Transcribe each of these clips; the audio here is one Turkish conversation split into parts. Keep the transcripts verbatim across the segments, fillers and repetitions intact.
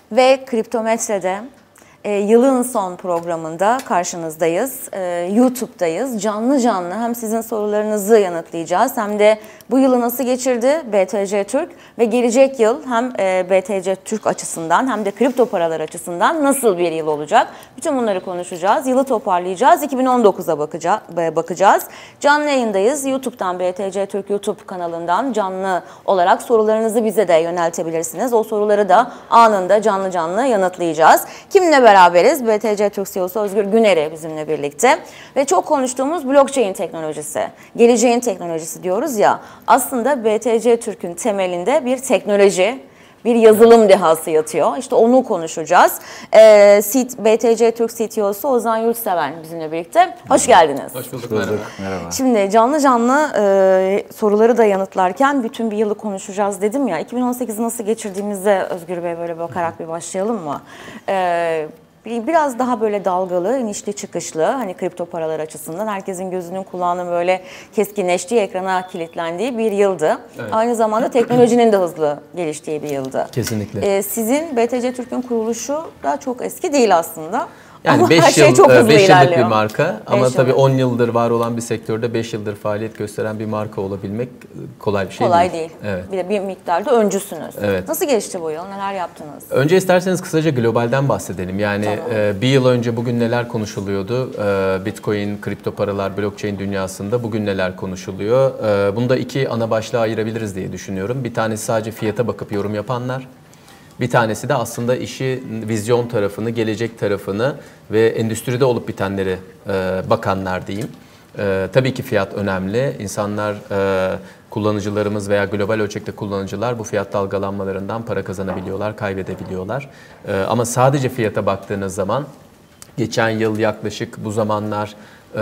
Ve Kriptometre'de e, yılın son programında karşınızdayız. E, YouTube'dayız. Canlı canlı hem sizin sorularınızı yanıtlayacağız hem de bu yılı nasıl geçirdi B T C Türk ve gelecek yıl hem e, B T C Türk açısından hem de kripto paralar açısından nasıl bir yıl olacak? Bütün bunları konuşacağız. Yılı toparlayacağız. iki bin on dokuza bakacağız. bakacağız. Canlı yayındayız. YouTube'dan B T C Türk YouTube kanalından canlı olarak sorularınızı bize de yöneltebilirsiniz. O soruları da anında canlı canlı yanıtlayacağız. Kimle beraberiz? B T C Türk C E O'su Özgür Güner'i bizimle birlikte. Ve çok konuştuğumuz blockchain teknolojisi. Geleceğin teknolojisi diyoruz ya. Aslında B T C Türk'ün temelinde bir teknoloji, bir yazılım dehası yatıyor. İşte onu konuşacağız. Ee, B T C Türk C T O'su Ozan Yurtseven bizimle birlikte. Hoş geldiniz. Hoş bulduk. Merhaba. Merhaba. Şimdi canlı canlı e, soruları da yanıtlarken bütün bir yılı konuşacağız dedim ya. iki bin on sekizi nasıl geçirdiğimizde Özgür Bey böyle bakarak bir başlayalım mı? Ee, Biraz daha böyle dalgalı, inişli çıkışlı, hani kripto paralar açısından herkesin gözünün kulağının böyle keskinleştiği, ekrana kilitlendiği bir yıldı. Evet. Aynı zamanda teknolojinin de hızlı geliştiği bir yıldı. Kesinlikle. Ee, sizin B T C Türk'ün kuruluşu da çok eski değil aslında. Yani beş yıl, beş yıllık bir marka ama tabii on yıldır var olan bir sektörde beş yıldır faaliyet gösteren bir marka olabilmek kolay bir şey kolay değil. değil. Evet. Bir de bir miktarda öncüsünüz. Evet. Nasıl geçti bu yıl? Neler yaptınız? Önce isterseniz kısaca globalden bahsedelim. Yani tamam. e, bir yıl önce bugün neler konuşuluyordu? E, Bitcoin, kripto paralar, blockchain dünyasında bugün neler konuşuluyor? E, bunu da iki ana başlığa ayırabiliriz diye düşünüyorum. Bir tanesi sadece fiyata bakıp yorum yapanlar. Bir tanesi de aslında işi, vizyon tarafını, gelecek tarafını ve endüstride olup bitenleri e, bakanlar diyeyim. E, tabii ki fiyat önemli. İnsanlar, e, kullanıcılarımız veya global ölçekte kullanıcılar bu fiyat dalgalanmalarından para kazanabiliyorlar, kaybedebiliyorlar. E, ama sadece fiyata baktığınız zaman geçen yıl yaklaşık bu zamanlar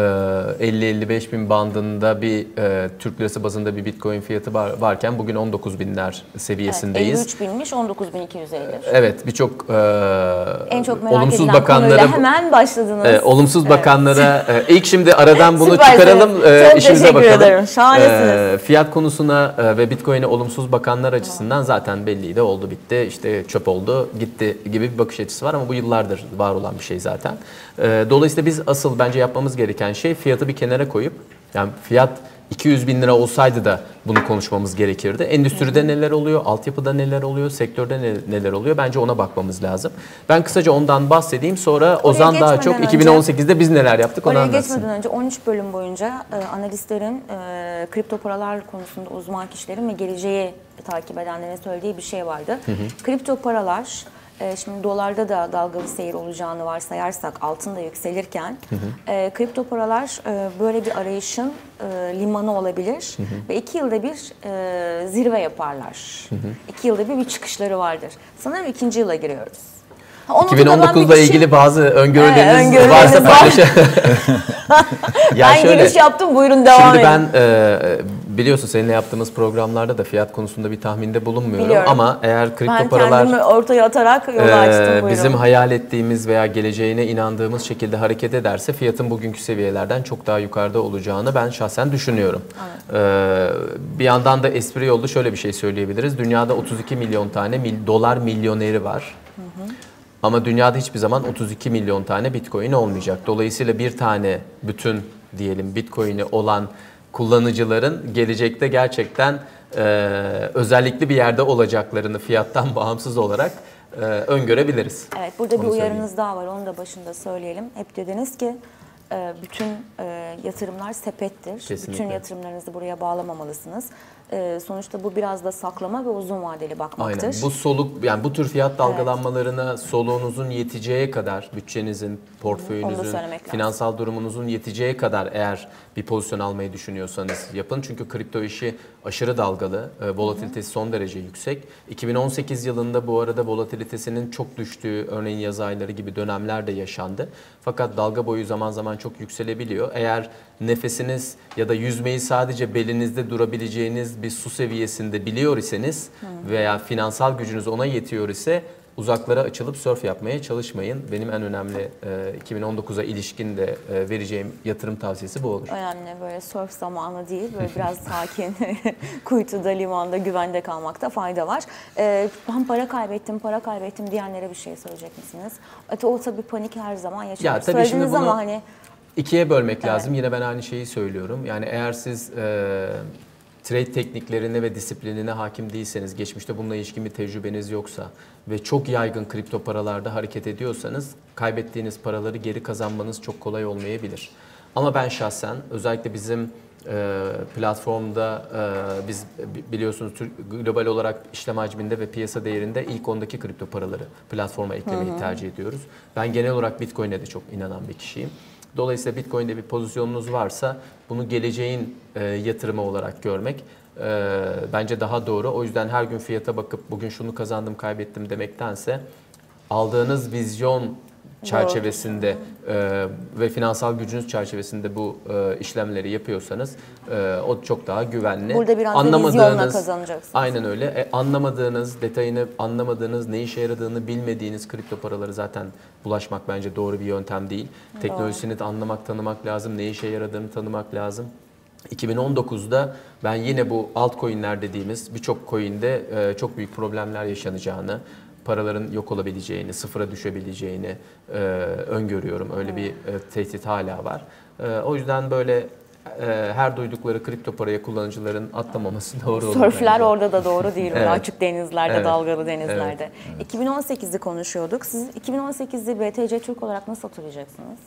elli elli beş bin bandında bir e, Türk lirası bazında bir Bitcoin fiyatı var, varken bugün on dokuz binler seviyesindeyiz. Evet, elli üç binmiş, on dokuz bin iki yüz elli. Evet, birçok e, en çok merak olumsuz edilen bakanlara hemen başladınız. E, olumsuz evet. bakanlara e, ilk şimdi aradan bunu Süper, çıkaralım, e, çok işimize bakalım. teşekkür ederim. Şahanesiniz. E, fiyat konusuna e, ve Bitcoin'e olumsuz bakanlar açısından zaten belliydi, oldu bitti, işte çöp oldu, gitti gibi bir bakış açısı var ama bu yıllardır var olan bir şey zaten. E, dolayısıyla biz asıl bence yapmamız gereken şey fiyatı bir kenara koyup, yani fiyat iki yüz bin lira olsaydı da bunu konuşmamız gerekirdi. Endüstride neler oluyor, altyapıda neler oluyor, sektörde neler oluyor, bence ona bakmamız lazım. Ben kısaca ondan bahsedeyim, sonra oraya Ozan daha çok önce, iki bin on sekizde biz neler yaptık onu anlatsın. Oraya geçmeden önce on üç bölüm boyunca e, analistlerin, e, kripto paralar konusunda uzman kişilerin ve geleceği takip edenlerin söylediği bir şey vardı. Hı hı. Kripto paralar, şimdi dolarda da dalgalı seyir olacağını varsayarsak altın da yükselirken hı hı. E, kripto paralar e, böyle bir arayışın e, limanı olabilir hı hı. ve iki yılda bir e, zirve yaparlar. Hı hı. İki yılda bir bir çıkışları vardır. Sanırım ikinci yıla giriyoruz. iki bin on dokuzla ilgili şey... bazı öngörüleriniz, evet, öngörüleriniz varsa paylaşalım. Ben şöyle, giriş yaptım, buyurun devam şimdi edin. Şimdi ben e, biliyorsun seninle yaptığımız programlarda da fiyat konusunda bir tahminde bulunmuyorum. Biliyorum. Ama eğer kripto ben paralar... Ben kendimi ortaya atarak yolu açtım, e, buyurun. Bizim hayal ettiğimiz veya geleceğine inandığımız şekilde hareket ederse fiyatın bugünkü seviyelerden çok daha yukarıda olacağını ben şahsen düşünüyorum. Evet. E, bir yandan da espri yollu şöyle bir şey söyleyebiliriz. Dünyada otuz iki milyon tane mil, dolar milyoneri var. Hı hı. Ama dünyada hiçbir zaman otuz iki milyon tane Bitcoin olmayacak. Dolayısıyla bir tane bütün diyelim Bitcoin'i olan kullanıcıların gelecekte gerçekten e, özellikli bir yerde olacaklarını fiyattan bağımsız olarak e, öngörebiliriz. Evet, burada onu bir uyarınız daha var. Onu da başında söyleyelim. Hep dediniz ki e, bütün e, yatırımlar sepettir. Kesinlikle. Bütün yatırımlarınızı buraya bağlamamalısınız. Ee, sonuçta bu biraz da saklama ve uzun vadeli bakmaktır. Aynen. Bu soluk, yani bu tür fiyat dalgalanmalarına evet. soluğunuzun yeteceği kadar, bütçenizin, portföyünüzün, finansal durumunuzun yeteceği kadar eğer bir pozisyon almayı düşünüyorsanız yapın. Çünkü kripto işi aşırı dalgalı, volatilitesi son derece yüksek. iki bin on sekiz yılında bu arada volatilitesinin çok düştüğü, örneğin yaz ayları gibi dönemler de yaşandı. Fakat dalga boyu zaman zaman çok yükselebiliyor. Eğer nefesiniz ya da yüzmeyi sadece belinizde durabileceğiniz bir su seviyesinde biliyor iseniz hmm. veya finansal gücünüz ona yetiyor ise uzaklara açılıp surf yapmaya çalışmayın. Benim en önemli e, iki bin on dokuza ilişkin de e, vereceğim yatırım tavsiyesi bu olur. Önemli, böyle surf zamanı değil, böyle biraz sakin, kuytuda, limanda, güvende kalmakta fayda var. Ee, ben para kaybettim, para kaybettim diyenlere bir şey söyleyecek misiniz? Evet, o tabii panik her zaman yaşanır. Ya tabii şimdi bunu ama hani ikiye bölmek evet. lazım. Yine ben aynı şeyi söylüyorum. Yani eğer siz e, trade tekniklerine ve disiplinine hakim değilseniz, geçmişte bununla ilişkin bir tecrübeniz yoksa ve çok yaygın kripto paralarda hareket ediyorsanız kaybettiğiniz paraları geri kazanmanız çok kolay olmayabilir. Ama ben şahsen özellikle bizim e, platformda e, biz biliyorsunuz global olarak işlem hacminde ve piyasa değerinde ilk ondaki kripto paraları platforma eklemeyi hı hı. tercih ediyoruz. Ben genel olarak Bitcoin'e de çok inanan bir kişiyim. Dolayısıyla Bitcoin'de bir pozisyonunuz varsa bunu geleceğin e, yatırımı olarak görmek e, bence daha doğru. O yüzden her gün fiyata bakıp bugün şunu kazandım kaybettim demektense aldığınız vizyon çerçevesinde e, ve finansal gücünüz çerçevesinde bu e, işlemleri yapıyorsanız e, o çok daha güvenli. Burada biraz da vizyonla kazanacaksınız. Aynen öyle. E, anlamadığınız, detayını anlamadığınız, ne işe yaradığını bilmediğiniz kripto paraları zaten bulaşmak bence doğru bir yöntem değil. Doğru. Teknolojisini de anlamak, tanımak lazım. Ne işe yaradığını tanımak lazım. iki bin on dokuzda ben yine bu altcoin'ler dediğimiz birçok coin'de e, çok büyük problemler yaşanacağını, paraların yok olabileceğini, sıfıra düşebileceğini e, öngörüyorum. Öyle bir e, tehdit hala var. E, o yüzden böyle e, her duydukları kripto paraya kullanıcıların atlamaması doğru olur. Sörfler bence. Orada da doğru değil. Evet. Açık denizlerde, evet. dalgalı denizlerde. Evet. Evet. iki bin on sekizi konuşuyorduk. Siz iki bin on sekizi B T C Türk olarak nasıl hatırlayacaksınız?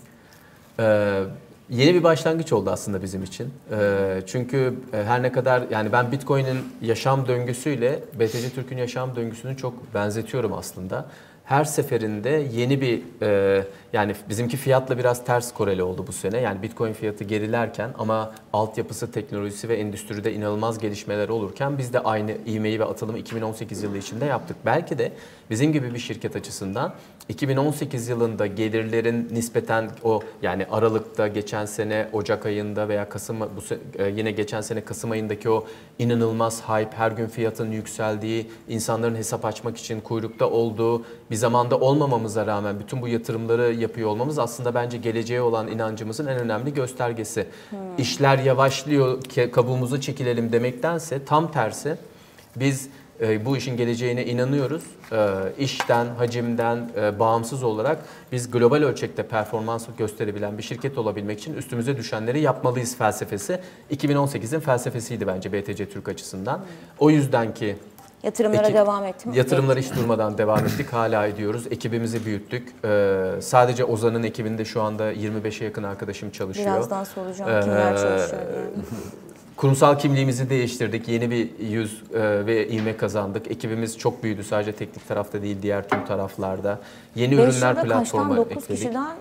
Ee, Yeni bir başlangıç oldu aslında bizim için. Ee, çünkü her ne kadar yani ben Bitcoin'in yaşam döngüsüyle B T C Türk'ün yaşam döngüsünü çok benzetiyorum aslında. Her seferinde yeni bir e, yani bizimki fiyatla biraz ters koreli oldu bu sene. Yani Bitcoin fiyatı gerilerken ama altyapısı, teknolojisi ve endüstride inanılmaz gelişmeler olurken biz de aynı ivmeyi ve atılımı iki bin on sekiz yılı içinde yaptık. Belki de bizim gibi bir şirket açısından iki bin on sekiz yılında gelirlerin nispeten o yani Aralık'ta geçen sene Ocak ayında veya Kasım bu yine geçen sene Kasım ayındaki o inanılmaz hype, her gün fiyatın yükseldiği, insanların hesap açmak için kuyrukta olduğu bir zamanda olmamamıza rağmen bütün bu yatırımları yapıyor olmamız aslında bence geleceğe olan inancımızın en önemli göstergesi. Hmm. İşler yavaşlıyor, kabuğumuza çekilelim demektense tam tersi biz bu işin geleceğine inanıyoruz. İşten, hacimden bağımsız olarak biz global ölçekte performans gösterebilen bir şirket olabilmek için üstümüze düşenleri yapmalıyız felsefesi. iki bin on sekizin felsefesiydi bence B T C Türk açısından. O yüzden ki Yatırımlara Eki, devam ettim. Yatırımlara hiç durmadan devam ettik. Hala ediyoruz. Ekibimizi büyüttük. Ee, sadece Ozan'ın ekibinde şu anda yirmi beşe yakın arkadaşım çalışıyor. Birazdan soracağım ee, kimler çalışıyor diye. Kurumsal kimliğimizi değiştirdik. Yeni bir yüz e, ve ivme kazandık. Ekibimiz çok büyüdü. Sadece teknik tarafta değil, diğer tüm taraflarda. Yeni ürünler platforma ekledik. dokuz kişiden?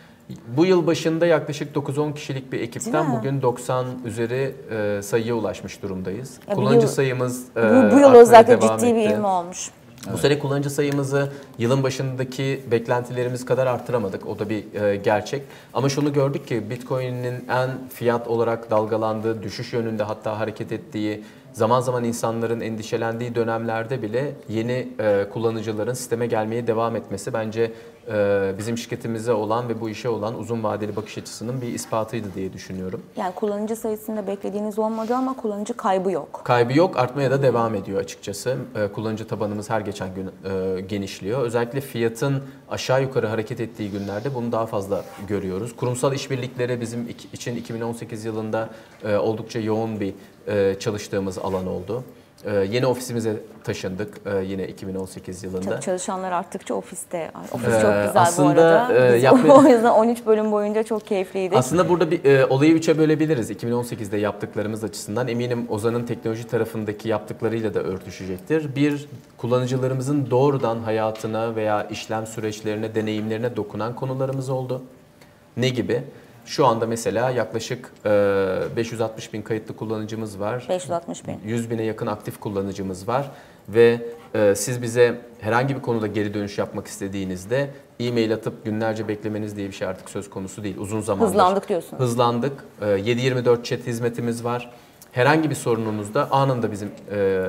Bu yıl başında yaklaşık dokuz on kişilik bir ekipten bugün doksan üzeri e, sayıya ulaşmış durumdayız. Ya kullanıcı yıl, sayımız e, bu, bu yıl özellikle ciddi etti. bir ivme olmuş. Bu evet. sene kullanıcı sayımızı yılın başındaki beklentilerimiz kadar arttıramadık. O da bir e, gerçek. Ama şunu gördük ki Bitcoin'in en fiyat olarak dalgalandığı, düşüş yönünde hatta hareket ettiği, zaman zaman insanların endişelendiği dönemlerde bile yeni e, kullanıcıların sisteme gelmeye devam etmesi bence e, bizim şirketimize olan ve bu işe olan uzun vadeli bakış açısının bir ispatıydı diye düşünüyorum. Yani kullanıcı sayısında beklediğiniz olmadı ama kullanıcı kaybı yok. Kaybı yok, artmaya da devam ediyor açıkçası. E, kullanıcı tabanımız her geçen gün e, genişliyor. Özellikle fiyatın aşağı yukarı hareket ettiği günlerde bunu daha fazla görüyoruz. Kurumsal işbirlikleri bizim için iki bin on sekiz yılında e, oldukça yoğun bir çalıştığımız alan oldu. Yeni ofisimize taşındık yine iki bin on sekiz yılında. Tabii çalışanlar arttıkça ofiste. Ofis çok güzel aslında, bu arada. Biz yapmaya... O yüzden on üç bölüm boyunca çok keyifliydi. Aslında burada bir e, olayı üçe bölebiliriz. iki bin on sekizde yaptıklarımız açısından eminim Ozan'ın teknoloji tarafındaki yaptıklarıyla da örtüşecektir. Bir, kullanıcılarımızın doğrudan hayatına veya işlem süreçlerine, deneyimlerine dokunan konularımız oldu. Ne gibi? Şu anda mesela yaklaşık beş yüz altmış bin kayıtlı kullanıcımız var. beş yüz altmış bin. yüz bine yakın aktif kullanıcımız var. Ve siz bize herhangi bir konuda geri dönüş yapmak istediğinizde e-mail atıp günlerce beklemeniz diye bir şey artık söz konusu değil. Uzun zamandır. Hızlandık diyorsunuz. Hızlandık. yedi yirmi dört chat hizmetimiz var. Herhangi bir sorununuzda anında bizim e,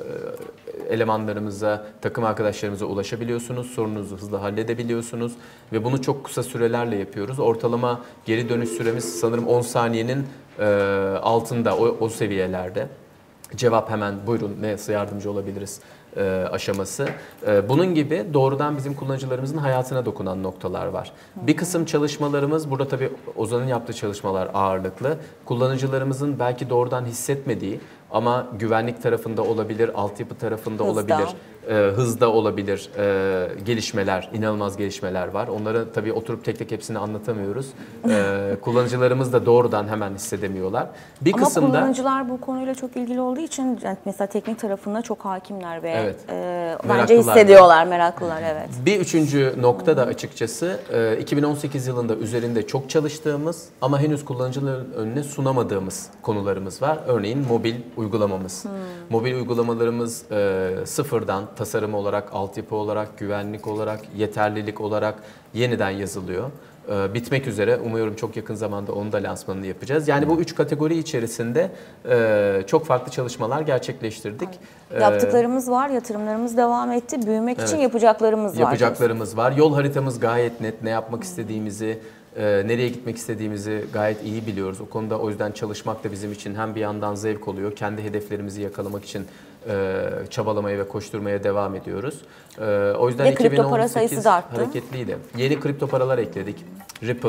elemanlarımıza, takım arkadaşlarımıza ulaşabiliyorsunuz. Sorununuzu hızlı halledebiliyorsunuz ve bunu çok kısa sürelerle yapıyoruz. Ortalama geri dönüş süremiz sanırım on saniyenin e, altında, o, o seviyelerde. Cevap hemen buyurun nasıl yardımcı olabiliriz e, aşaması. E, bunun gibi doğrudan bizim kullanıcılarımızın hayatına dokunan noktalar var. Bir kısım çalışmalarımız, burada tabii Ozan'ın yaptığı çalışmalar ağırlıklı. Kullanıcılarımızın belki doğrudan hissetmediği ama güvenlik tarafında olabilir, altyapı tarafında Hızda. olabilir, e, hızda olabilir e, gelişmeler, inanılmaz gelişmeler var. Onları tabii oturup tek tek hepsini anlatamıyoruz. E, kullanıcılarımız da doğrudan hemen hissedemiyorlar. Bir Ama kısımda kullanıcılar bu konuyla çok ilgili olduğu için yani mesela teknik tarafına çok hakimler ve Evet. e, bence Meraklılar. hissediyorlar, meraklılar evet. Bir üçüncü nokta da açıkçası e, iki bin on sekiz yılında üzerinde çok çalıştığımız ama henüz kullanıcıların önüne sunamadığımız konularımız var. Örneğin mobil uygulamamız. Hmm. Mobil uygulamalarımız e, sıfırdan tasarım olarak, altyapı olarak, güvenlik olarak, yeterlilik olarak yeniden yazılıyor. E, bitmek üzere. Umuyorum çok yakın zamanda onun da lansmanını yapacağız. Yani bu üç kategori içerisinde e, çok farklı çalışmalar gerçekleştirdik. E, Yaptıklarımız var, yatırımlarımız devam etti. Büyümek Evet. için yapacaklarımız var. Yapacaklarımız var. Yol haritamız gayet net. Ne yapmak istediğimizi, e, nereye gitmek istediğimizi gayet iyi biliyoruz. O konuda o yüzden çalışmak da bizim için hem bir yandan zevk oluyor. Kendi hedeflerimizi yakalamak için e, çabalamaya ve koşturmaya devam ediyoruz. E, o yüzden Ve kripto iki bin on sekiz para sayısı da arttı. hareketliydi. Yeni kripto paralar ekledik. Ripple,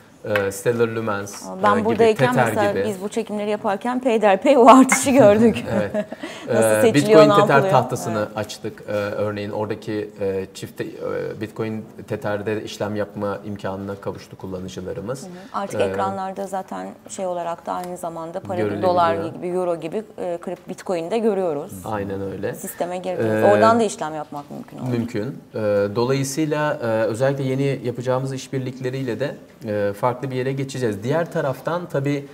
e, Stellar Lumens Ben e, gibi, buradayken Tether mesela gibi. biz bu çekimleri yaparken peyderpey o artışı gördük. Evet. Nasıl Ee, seçiliyor, Bitcoin ne Tether yapılıyor? tahtasını açtık. Ee, örneğin oradaki e, çifte e, Bitcoin Tether'de işlem yapma imkanına kavuştu kullanıcılarımız. Artık Ee, ekranlarda zaten şey olarak da aynı zamanda para gibi, Görülebiliyor. dolar gibi, euro gibi e, kripto Bitcoin'de görüyoruz. Aynen öyle. Sisteme girdiğiniz. Ee, Oradan da işlem yapmak mümkün oldu. Mümkün. Ee, Dolayısıyla e, özellikle yeni yapacağımız işbirlikleriyle de e, farklı bir yere geçeceğiz. Diğer taraftan tabii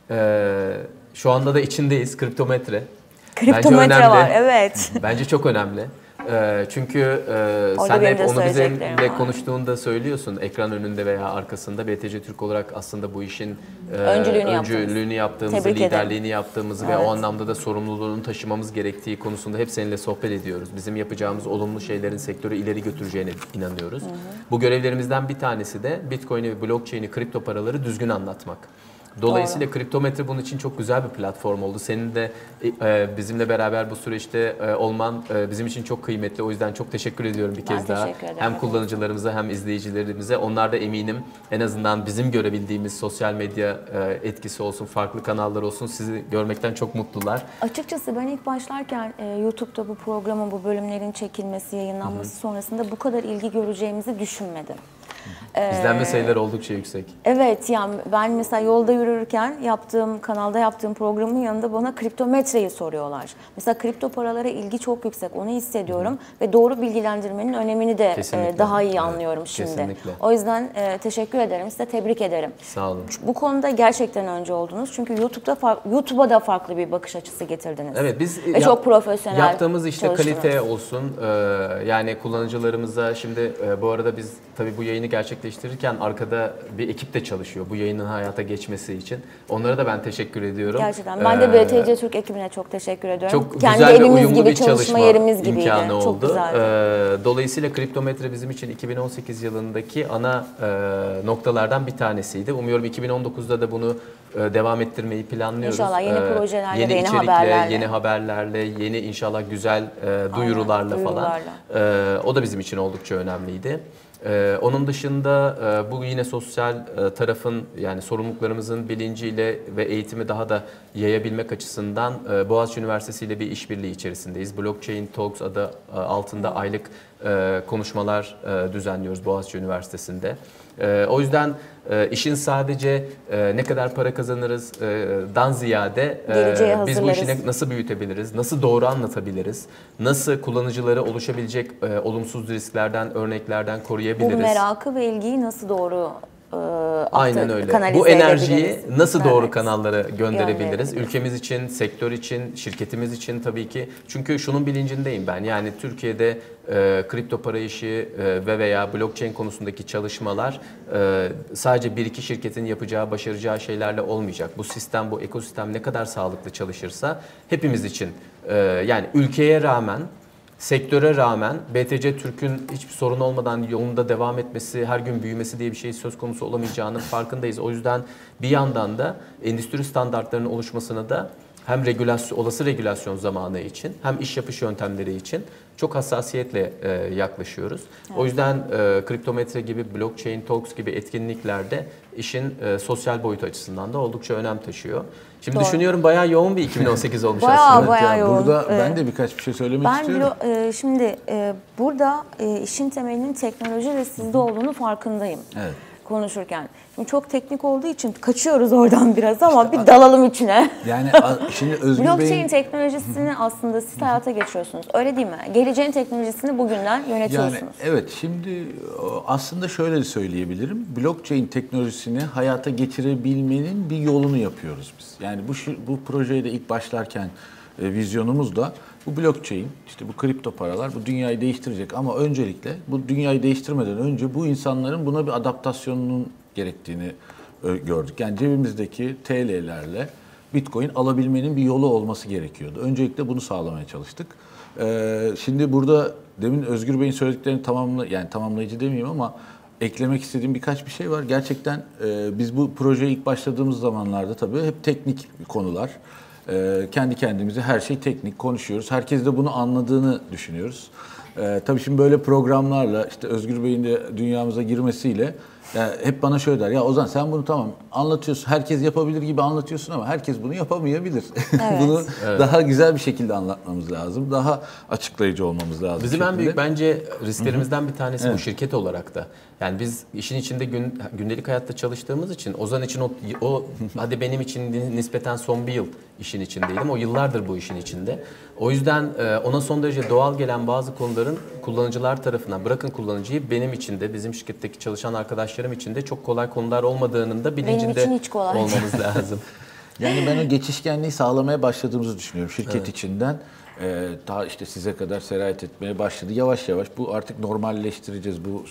e, şu anda da içindeyiz kriptometre. Kriptometre Bence var, önemli. evet. Bence çok önemli. Ee, çünkü e, Orada sen benim hep de onu söyleyeceklerim bizimle var. konuştuğunda söylüyorsun. Ekran önünde veya arkasında B T C Türk olarak aslında bu işin e, Öncülüğünü öncülüğünü yaptığımızı, Tebrik ederim. liderliğini yaptığımızı ve Evet. o anlamda da sorumluluğunu taşımamız gerektiği konusunda hep seninle sohbet ediyoruz. Bizim yapacağımız olumlu şeylerin sektörü ileri götüreceğine inanıyoruz. Hı hı. Bu görevlerimizden bir tanesi de Bitcoin'i ve blockchain'i, kripto paraları düzgün anlatmak. Dolayısıyla Doğru. kriptometre bunun için çok güzel bir platform oldu. Senin de e, bizimle beraber bu süreçte e, olman e, bizim için çok kıymetli. O yüzden çok teşekkür ediyorum bir Ben kez daha. teşekkür ederim. Hem kullanıcılarımıza hem izleyicilerimize. Onlar da eminim en azından bizim görebildiğimiz sosyal medya e, etkisi olsun, farklı kanallar olsun. Sizi görmekten çok mutlular. Açıkçası ben ilk başlarken e, YouTube'da bu programın, bu bölümlerin çekilmesi, yayınlanması Hı-hı. sonrasında bu kadar ilgi göreceğimizi düşünmedim. İzlenme sayıları oldukça yüksek. Evet, yani ben mesela yolda yürürken yaptığım, kanalda yaptığım programın yanında bana kriptometreyi soruyorlar. Mesela kripto paralara ilgi çok yüksek, onu hissediyorum. Hı. Ve doğru bilgilendirmenin önemini de e, daha iyi anlıyorum evet, şimdi. Kesinlikle. O yüzden e, teşekkür ederim, size tebrik ederim. Sağ olun. Bu konuda gerçekten önce oldunuz. Çünkü YouTube'da YouTube'a da farklı bir bakış açısı getirdiniz. Evet, biz ve yap, çok profesyonel yaptığımız işte çalıştınız. kalite olsun. E, yani kullanıcılarımıza şimdi e, bu arada biz tabii bu yayını gerçekleştirirken arkada bir ekip de çalışıyor bu yayının hayata geçmesi için. Onlara da ben teşekkür ediyorum. Gerçekten. Ben de ee, B T C Türk ekibine çok teşekkür ediyorum. Çok Kendi güzel ve evimiz uyumlu gibi, bir çalışma çalışma yerimiz gibiydi. imkanı oldu. Çok güzeldi. Ee, dolayısıyla kriptometre bizim için iki bin on sekiz yılındaki ana e, noktalardan bir tanesiydi. Umuyorum iki bin on dokuzda da bunu e, devam ettirmeyi planlıyoruz. İnşallah yeni ee, projelerle, yeni, yeni içerikle, haberlerle. yeni haberlerle, yeni inşallah güzel e, duyurularla Aynen, falan. duyurularla. E, o da bizim için oldukça önemliydi. Ee, onun dışında e, bu yine sosyal e, tarafın yani sorumluluklarımızın bilinciyle ve eğitimi daha da yayabilmek açısından e, Boğaziçi Üniversitesi ile bir işbirliği içerisindeyiz. Blockchain Talks adı e, altında aylık e, konuşmalar e, düzenliyoruz Boğaziçi Üniversitesi'nde. E, o yüzden e, işin sadece e, ne kadar para kazanırız e, dan ziyade e, biz bu işi ne, nasıl büyütebiliriz, nasıl doğru anlatabiliriz, nasıl kullanıcıları oluşabilecek e, olumsuz risklerden, örneklerden koruyabiliriz. Bu merakı ve ilgiyi nasıl doğru e, Aynen aktar- öyle. kanalize Bu enerjiyi edebiliriz. nasıl doğru Evet. kanallara gönderebiliriz? Gönderebiliriz. Ülkemiz için, sektör için, şirketimiz için tabii ki. Çünkü şunun bilincindeyim ben. Yani Türkiye'de e, kripto para işi e, ve veya blockchain konusundaki çalışmalar e, sadece bir iki şirketin yapacağı, başaracağı şeylerle olmayacak. Bu sistem, bu ekosistem ne kadar sağlıklı çalışırsa hepimiz için e, yani ülkeye rağmen, sektöre rağmen B T C Türk'ün hiçbir sorun olmadan yolunda devam etmesi, her gün büyümesi diye bir şey söz konusu olamayacağının farkındayız. O yüzden bir yandan da endüstri standartlarının oluşmasına da hem regülasyon, olası regülasyon zamanı için hem iş yapış yöntemleri için çok hassasiyetle e, yaklaşıyoruz. Evet. O yüzden e, kriptometre gibi, blockchain talks gibi etkinliklerde işin e, sosyal boyutu açısından da oldukça önem taşıyor. Şimdi Doğru. düşünüyorum bayağı yoğun bir iki bin on sekiz olmuş Bayağı, aslında. bayağı Evet, yoğun. burada Evet. ben de birkaç bir şey söylemek Ben istiyorum. blo- e, şimdi e, burada e, işin temelinin teknoloji ve sizde olduğunu farkındayım. Evet. Konuşurken. Şimdi çok teknik olduğu için kaçıyoruz oradan biraz ama bir dalalım içine. Yani a- şimdi Özgür Blockchain Bey'in teknolojisini aslında siz hayata geçiyorsunuz. Öyle değil mi? Geleceğin teknolojisini bugünden yani yönetiyorsunuz. evet şimdi o, aslında şöyle de söyleyebilirim. Blockchain teknolojisini hayata geçirebilmenin bir yolunu yapıyoruz biz. Yani bu şi- bu projeye de ilk başlarken e, vizyonumuz da bu blockchain, işte bu kripto paralar bu dünyayı değiştirecek ama öncelikle bu dünyayı değiştirmeden önce bu insanların buna bir adaptasyonunun gerektiğini e, gördük. Yani cebimizdeki T L'lerle Bitcoin alabilmenin bir yolu olması gerekiyordu. Öncelikle bunu sağlamaya çalıştık. E, şimdi burada demin Özgür Bey'in söylediklerini tamamla yani tamamlayıcı demeyeyim ama eklemek istediğim birkaç bir şey var. Gerçekten e, biz bu projeye ilk başladığımız zamanlarda tabii hep teknik konular. Ee, kendi kendimize her şey teknik konuşuyoruz. Herkes de bunu anladığını düşünüyoruz. Ee, tabii şimdi böyle programlarla işte Özgür Bey'in de dünyamıza girmesiyle yani hep bana şöyle der. Ya Ozan sen bunu tamam anlatıyorsun. Herkes yapabilir gibi anlatıyorsun ama herkes bunu yapamayabilir. Evet. bunu Evet. daha güzel bir şekilde anlatmamız lazım. Daha açıklayıcı olmamız lazım. Bizim en şekilde. büyük bence risklerimizden bir tanesi Evet. bu şirket olarak da. Yani biz işin içinde gün, gündelik hayatta çalıştığımız için Ozan için o, o hadi benim için nispeten son bir yıl işin içindeydim. O yıllardır bu işin içinde. O yüzden e, ona son derece doğal gelen bazı konuların kullanıcılar tarafından, bırakın kullanıcıyı, benim için de bizim şirketteki çalışan arkadaşlarım için de çok kolay konular olmadığının da bilincinde için hiç kolay. olmamız lazım. Yani ben o geçişkenliği sağlamaya başladığımızı düşünüyorum şirket içinden. Ee, daha işte size kadar sirayet etmeye başladı. Yavaş yavaş bu artık normalleştireceğiz. Bu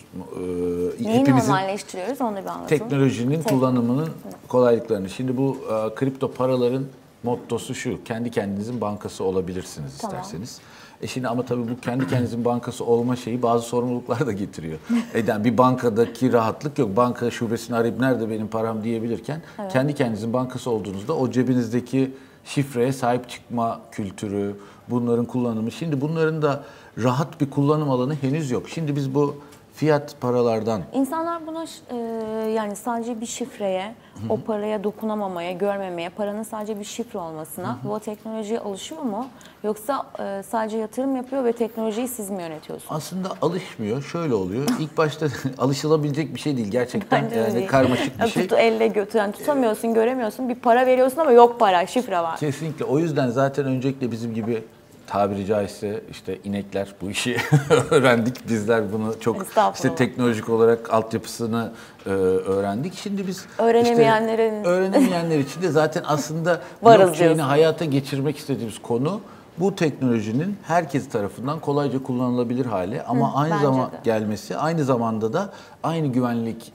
e, Neyi hepimizin normalleştiriyoruz onu bir anlatın. teknolojinin Tek- kullanımının kolaylıklarını. Şimdi bu e, kripto paraların mottosu şu. Kendi kendinizin bankası olabilirsiniz Tamam. isterseniz. E şimdi ama tabii bu kendi kendinizin bankası olma şeyi bazı sorumluluklar da getiriyor. Eden bir bankadaki rahatlık yok. Banka şubesini arayıp nerede benim param diyebilirken kendi kendinizin bankası olduğunuzda o cebinizdeki şifreye sahip çıkma kültürü, bunların kullanımı. Şimdi bunların da rahat bir kullanım alanı henüz yok. Şimdi biz bu fiyat paralardan İnsanlar buna e, yani sadece bir şifreye, o paraya dokunamamaya, görmemeye, paranın sadece bir şifre olmasına bu teknolojiye alışıyor mu? Yoksa e, sadece yatırım yapıyor ve teknolojiyi siz mi yönetiyorsunuz? aslında alışmıyor. Şöyle oluyor. İlk başta alışılabilecek bir şey değil. Gerçekten Bence de yani değil. karmaşık bir Ya şey. Tut, elle götüren tutamıyorsun, göremiyorsun. Bir para veriyorsun ama yok para, şifre var. Kesinlikle. O yüzden zaten öncelikle bizim gibi tabiri caizse işte inekler bu işi öğrendik. Bizler bunu çok Estağfurullah. işte teknolojik olarak altyapısını e, öğrendik. Şimdi biz Öğrenemeyenlerin- işte, öğrenemeyenler için de zaten aslında Varız blockchain'i diyorsun. hayata geçirmek istediğimiz konu bu teknolojinin herkes tarafından kolayca kullanılabilir hale ama Hı, aynı bence zaman de. gelmesi aynı zamanda da aynı güvenlik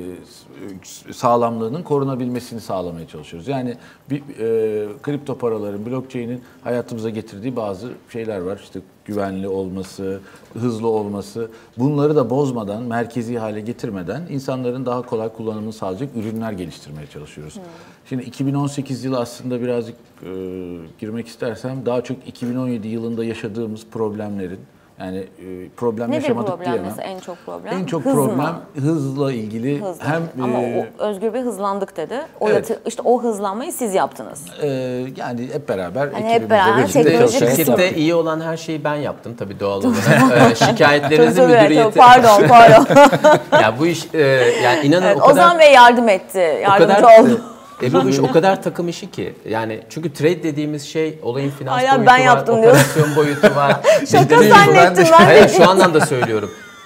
e, sağlamlığının korunabilmesini sağlamaya çalışıyoruz. Yani bir e, kripto paraların, blockchain'in hayatımıza getirdiği bazı şeyler var. İşte güvenli olması, hızlı olması. Bunları da bozmadan, merkezi hale getirmeden insanların daha kolay kullanımını sağlayacak ürünler geliştirmeye çalışıyoruz. Hmm. Şimdi iki bin on sekiz yılı aslında birazcık e, girmek istersem daha çok iki bin on yedi yılında yaşadığımız problemlerin yani e, problem Nedir yaşamadık problem diyemem. mesela en çok problem? En çok Hız mı? problem hızla ilgili Hızlı. hem Ama e, o, Özgür Bey hızlandık dedi. O Evet. yatı, işte o hızlanmayı siz yaptınız. e, yani hep beraber Hani hep ekibimizle beraber birlikte teknoloji çalışarak kısmı. Şirkette iyi olan her şeyi ben yaptım tabii doğal olarak. Ee, şikayetlerinizi Tabii, tabii, müdüriyete... Pardon, pardon. Ya bu iş e, yani inanın Evet, o kadar... Ozan Bey yardım etti, o yardımcı kadar, oldu. E, bu iş o kadar takım işi ki. Yani çünkü trade dediğimiz şey olayın finans Aynen, boyutu ben var, yaptım diyor. operasyon boyutu var. Şaka Biz de- zannettim ben de. Hayır, şu anlamda söylüyorum.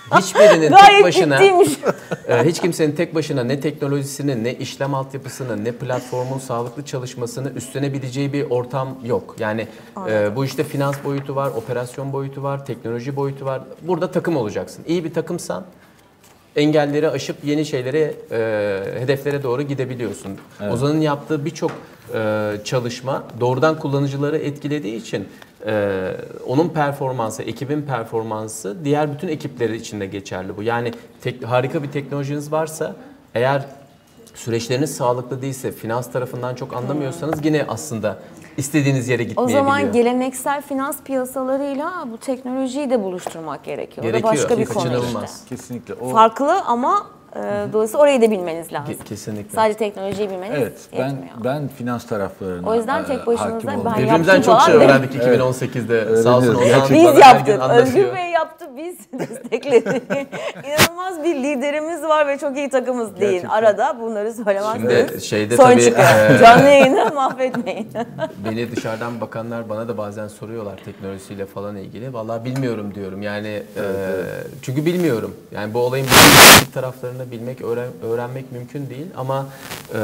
hiçbirinin Gayet tek başına ciddiymiş. e, hiç kimsenin tek başına ne teknolojisini, ne işlem altyapısını, ne platformun sağlıklı çalışmasını üstlenebileceği bir ortam yok. Yani e, bu işte finans boyutu var, operasyon boyutu var, teknoloji boyutu var. Burada takım olacaksın. İyi bir takımsan engelleri aşıp yeni şeylere, e, hedeflere doğru gidebiliyorsun. Evet. Ozan'ın yaptığı birçok e, çalışma doğrudan kullanıcıları etkilediği için e, onun performansı, ekibin performansı diğer bütün ekipleri için de geçerli bu. Yani tek, harika bir teknolojiniz varsa, eğer süreçleriniz sağlıklı değilse, finans tarafından çok anlamıyorsanız yine aslında istediğiniz yere O gitmeyebiliyor. zaman geleneksel finans piyasalarıyla bu teknolojiyi de buluşturmak gerekiyor. Gerekiyor. O da başka bir konu Kaçınılmaz. işte. Kesinlikle. O... Farklı ama e, dolayısıyla orayı da bilmeniz lazım. Ke- kesinlikle. Sadece teknolojiyi bilmeniz Evet, ben yetmiyor. ben finans taraflarına O yüzden e, tek başınıza hakim ben oldum. Birbirimizden yaptım çok şey falan öğrendik iki bin on sekizde. Evet. Sağ olsun Öğreniyoruz. Ozan. Gerçekten. Biz bana her gün yaptık. anlatıyor. Özgür Bey yaptı, biz destekledik. İnanılmaz bir liderimiz var ve çok iyi takımız değil. Gerçekten. Arada bunları söylemezseniz Şimdi şeyde sorun tabii, çıkıyor. e, Canlı yayını mahvetmeyin. Beni dışarıdan bakanlar bana da bazen soruyorlar teknolojisiyle falan ilgili. Vallahi bilmiyorum diyorum. Yani e, çünkü bilmiyorum. Yani bu olayın bütün taraflarını bilmek, öğren, öğrenmek mümkün değil ama e,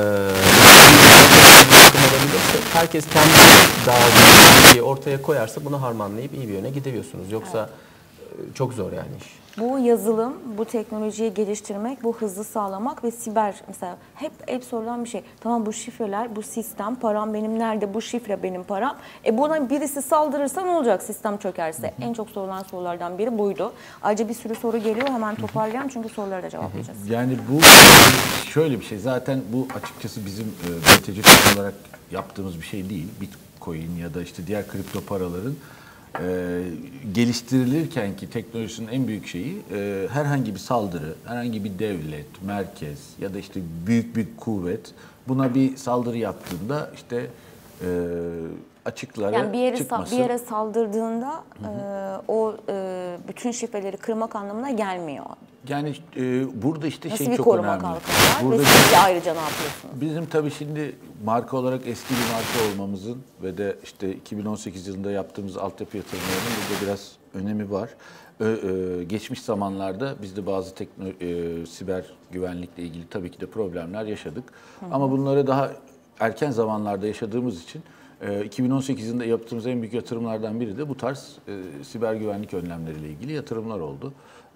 herkes kendi dağılımı ortaya koyarsa bunu harmanlayıp iyi bir yöne gidiyorsunuz. Yoksa e, çok zor yani iş. Bu yazılım, bu teknolojiyi geliştirmek, bu hızı sağlamak ve siber mesela hep hep sorulan bir şey. Tamam bu şifreler, bu sistem, param benim nerede, bu şifre benim param. E buna birisi saldırırsa ne olacak sistem çökerse? Hı hı. En çok sorulan sorulardan biri buydu. Ayrıca bir sürü soru geliyor, hemen toparlayalım çünkü soruları da cevaplayacağız. Yani bu şöyle bir şey. Zaten bu açıkçası bizim B T C olarak yaptığımız bir şey değil. Bitcoin ya da işte diğer kripto paraların e, geliştirilirken ki teknolojinin en büyük şeyi e, herhangi bir saldırı, herhangi bir devlet, merkez ya da işte büyük bir kuvvet buna bir saldırı yaptığında işte e, açıklara yani bir yere çıkması. bir yere saldırdığında hı hı. E, o e, bütün şifreleri kırmak anlamına gelmiyor. Yani e, burada işte Nasıl şey bir çok koruma önemli. kalkanı var Burada ve siz de ayrıca ne yapıyorsunuz? Bizim tabii şimdi marka olarak eski bir marka olmamızın ve de işte iki bin on sekiz yılında yaptığımız altyapı yatırımlarının burada biraz önemi var. Ö, e, geçmiş zamanlarda biz de bazı tekno, e, siber güvenlikle ilgili tabii ki de problemler yaşadık. Hı hı. Ama bunları daha erken zamanlarda yaşadığımız için e, iki bin on sekiz yılında yaptığımız en büyük yatırımlardan biri de bu tarz e, siber güvenlik önlemleriyle ilgili yatırımlar oldu.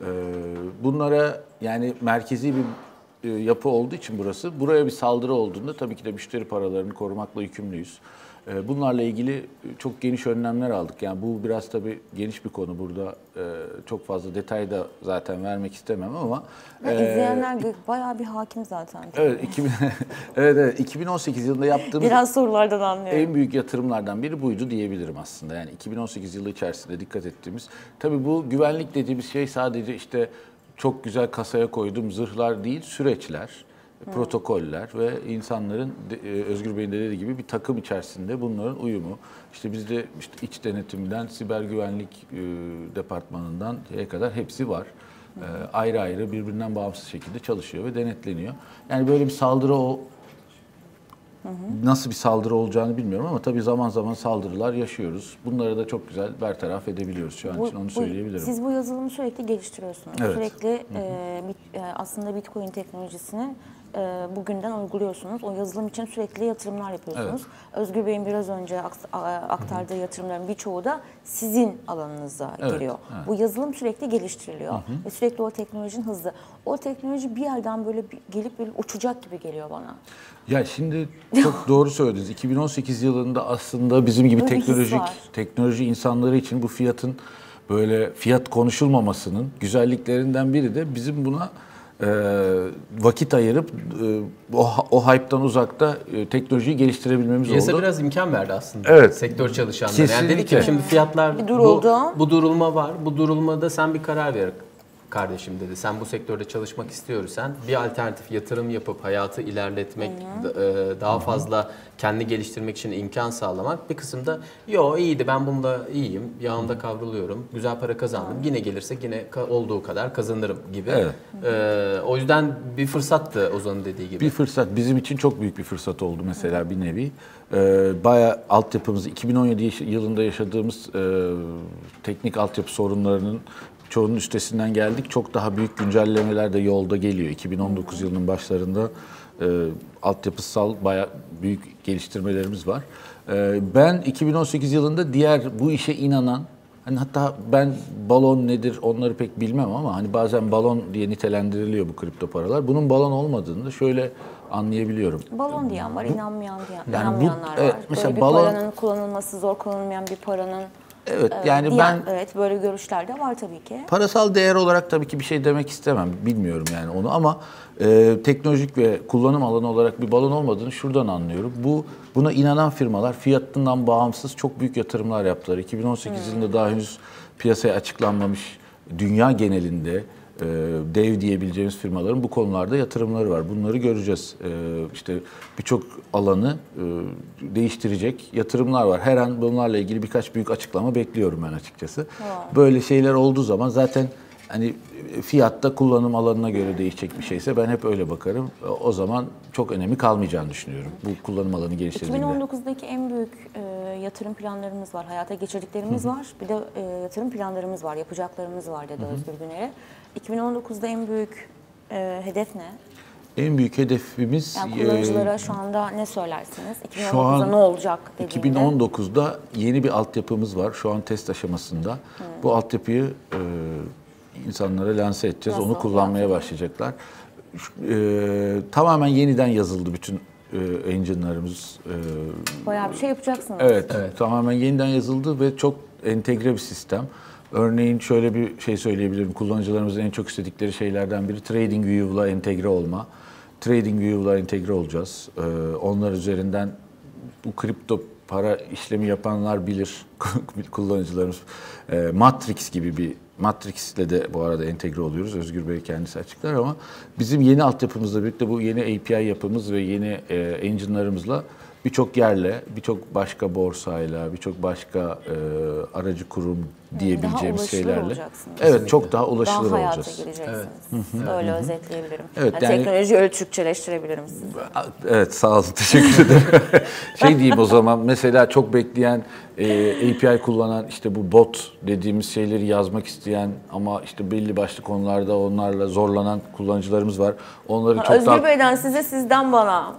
Bunlara yani merkezi bir yapı olduğu için burası, buraya bir saldırı olduğunda tabii ki de müşteri paralarını korumakla yükümlüyüz. Bunlarla ilgili çok geniş önlemler aldık. Yani bu biraz tabii geniş bir konu. Burada çok fazla detay da zaten vermek istemem ama... Ve izleyenler e, bayağı bir hakim zaten. Evet, iki bin, evet, evet, iki bin on sekiz yılında yaptığımız biraz sorulardan anlıyorum. En büyük yatırımlardan biri buydu diyebilirim aslında. Yani iki bin on sekiz yılı içerisinde dikkat ettiğimiz. Tabii bu güvenlik dediğimiz şey sadece işte çok güzel kasaya koyduğum zırhlar değil, süreçler, hmm. protokoller ve insanların Özgür Bey'in de dediği gibi bir takım içerisinde bunların uyumu. İşte bizde işte iç denetimden, siber güvenlik e, departmanından şeye kadar hepsi var. E, ayrı ayrı birbirinden bağımsız şekilde çalışıyor ve denetleniyor. Yani böyle bir saldırı o Hı hı. nasıl bir saldırı olacağını bilmiyorum ama tabii zaman zaman saldırılar yaşıyoruz. Bunları da çok güzel bertaraf edebiliyoruz şu an bu, için onu söyleyebilirim. Siz bu yazılımı sürekli geliştiriyorsunuz. Evet. Sürekli e, bit, e, aslında Bitcoin teknolojisini e, bugünden uyguluyorsunuz. O yazılım için sürekli yatırımlar yapıyorsunuz. Evet. Özgür Bey'in biraz önce aktardığı Hı-hı. yatırımların birçoğu da sizin alanınıza evet. giriyor. Evet. Bu yazılım sürekli geliştiriliyor Hı-hı. ve sürekli o teknolojinin hızlı. O teknoloji bir yerden böyle bir, gelip böyle uçacak gibi geliyor bana. Ya şimdi çok doğru söylediniz. iki bin on sekiz yılında aslında bizim gibi Böyle teknolojik teknoloji insanları için bu fiyatın böyle fiyat konuşulmamasının güzelliklerinden biri de bizim buna e, vakit ayırıp e, o, o hype'tan uzakta e, teknolojiyi geliştirebilmemiz Piyasa oldu. biraz imkan verdi aslında. Evet. Sektör çalışanları. Kesinlikle. Yani dedi ki şimdi fiyatlar duruldu. Bu, bu durulma var. Bu durulmada sen bir karar ver kardeşim dedi. Sen bu sektörde çalışmak istiyorsan bir alternatif yatırım yapıp hayatı ilerletmek, Hı-hı. daha fazla kendi geliştirmek için imkan sağlamak. Bir kısımda yo iyiydi ben bunda iyiyim, yağımda kavruluyorum, güzel para kazandım. Hı-hı. Yine gelirse yine olduğu kadar kazanırım gibi. Evet. Ee, o yüzden bir fırsattı Ozan'ın dediği gibi. Bir fırsat. Bizim için çok büyük bir fırsat oldu mesela bir nevi. Ee, bayağı altyapımız iki bin on yedi yılında yaşadığımız e, teknik altyapı sorunlarının çoğunun üstesinden geldik. Çok daha büyük güncellemeler de yolda geliyor. iki bin on dokuz yılının başlarında e, altyapısal bayağı büyük geliştirmelerimiz var. E, ben iki bin on sekiz yılında diğer bu işe inanan, hani hatta ben balon nedir onları pek bilmem ama hani bazen balon diye nitelendiriliyor bu kripto paralar. Bunun balon olmadığını da şöyle anlayabiliyorum. Balon diyen var, inanmayan diyen, Yani bu- inanmayanlar evet, var. mesela Böyle bir balon- paranın kullanılması zor, kullanılmayan bir paranın Evet e, yani diyen, ben evet böyle görüşler de var tabii ki. parasal değer olarak tabii ki bir şey demek istemem. Bilmiyorum yani onu ama e, teknolojik ve kullanım alanı olarak bir balon olmadığını şuradan anlıyorum. Bu buna inanan firmalar fiyatından bağımsız çok büyük yatırımlar yaptılar. iki bin on sekiz Hmm. yılında daha henüz piyasaya açıklanmamış dünya genelinde e, dev diyebileceğimiz firmaların bu konularda yatırımları var. Bunları göreceğiz. E, işte birçok alanı e, değiştirecek yatırımlar var. Her an bunlarla ilgili birkaç büyük açıklama bekliyorum ben açıkçası. Böyle şeyler olduğu zaman zaten hani fiyatta kullanım alanına göre değişecek bir şeyse ben hep öyle bakarım. O zaman çok önemi kalmayacağını düşünüyorum bu kullanım alanı geliştirdiğinde. iki bin on dokuzdaki en büyük e, yatırım planlarımız var, hayata geçirdiklerimiz var. Bir de e, yatırım planlarımız var, yapacaklarımız var dedi Özgür Güner'e. iki bin on dokuzda en büyük e, hedef ne? En büyük hedefimiz Yani kullanıcılara şu anda ne söylersiniz? iki bin on Şu dokuzda an ne olacak dediğinde? iki bin on dokuzda yeni bir altyapımız var. Şu an test aşamasında. Bu altyapıyı e, insanlara lanse edeceğiz. Nasıl Onu kullanmaya altyapı? başlayacaklar. E, tamamen yeniden yazıldı bütün e, engine'larımız. E, Bayağı bir şey yapacaksınız. evet, tamamen yeniden yazıldı ve çok entegre bir sistem. Örneğin şöyle bir şey söyleyebilirim. Kullanıcılarımızın en çok istedikleri şeylerden biri TradingView'la entegre olma. TradingView'la entegre olacağız. Ee, onlar üzerinden bu kripto para işlemi yapanlar bilir kullanıcılarımız. Ee, Matrix gibi bir Matrix'le de bu arada entegre oluyoruz. Özgür Bey kendisi açıklar ama bizim yeni altyapımızla birlikte bu yeni A P I yapımız ve yeni e, engine'larımızla birçok yerle, birçok başka borsayla, birçok başka e, aracı kurum diyebileceğimiz ulaşılır şeylerle. olacaksınız. Evet, çok daha ulaşılır Daha hayata olacağız. gireceksiniz. Öyle özetleyebilirim. Evet, yani yani- teknolojiyi öyle Türkçeleştirebilirim size. Evet, sağ olun. Teşekkür ederim. Şey diyeyim o zaman, mesela çok bekleyen, e, A P I kullanan, işte bu bot dediğimiz şeyleri yazmak isteyen ama işte belli başlı konularda onlarla zorlanan kullanıcılarımız var. Onları çok Özgür daha... Bey'den size, sizden bana.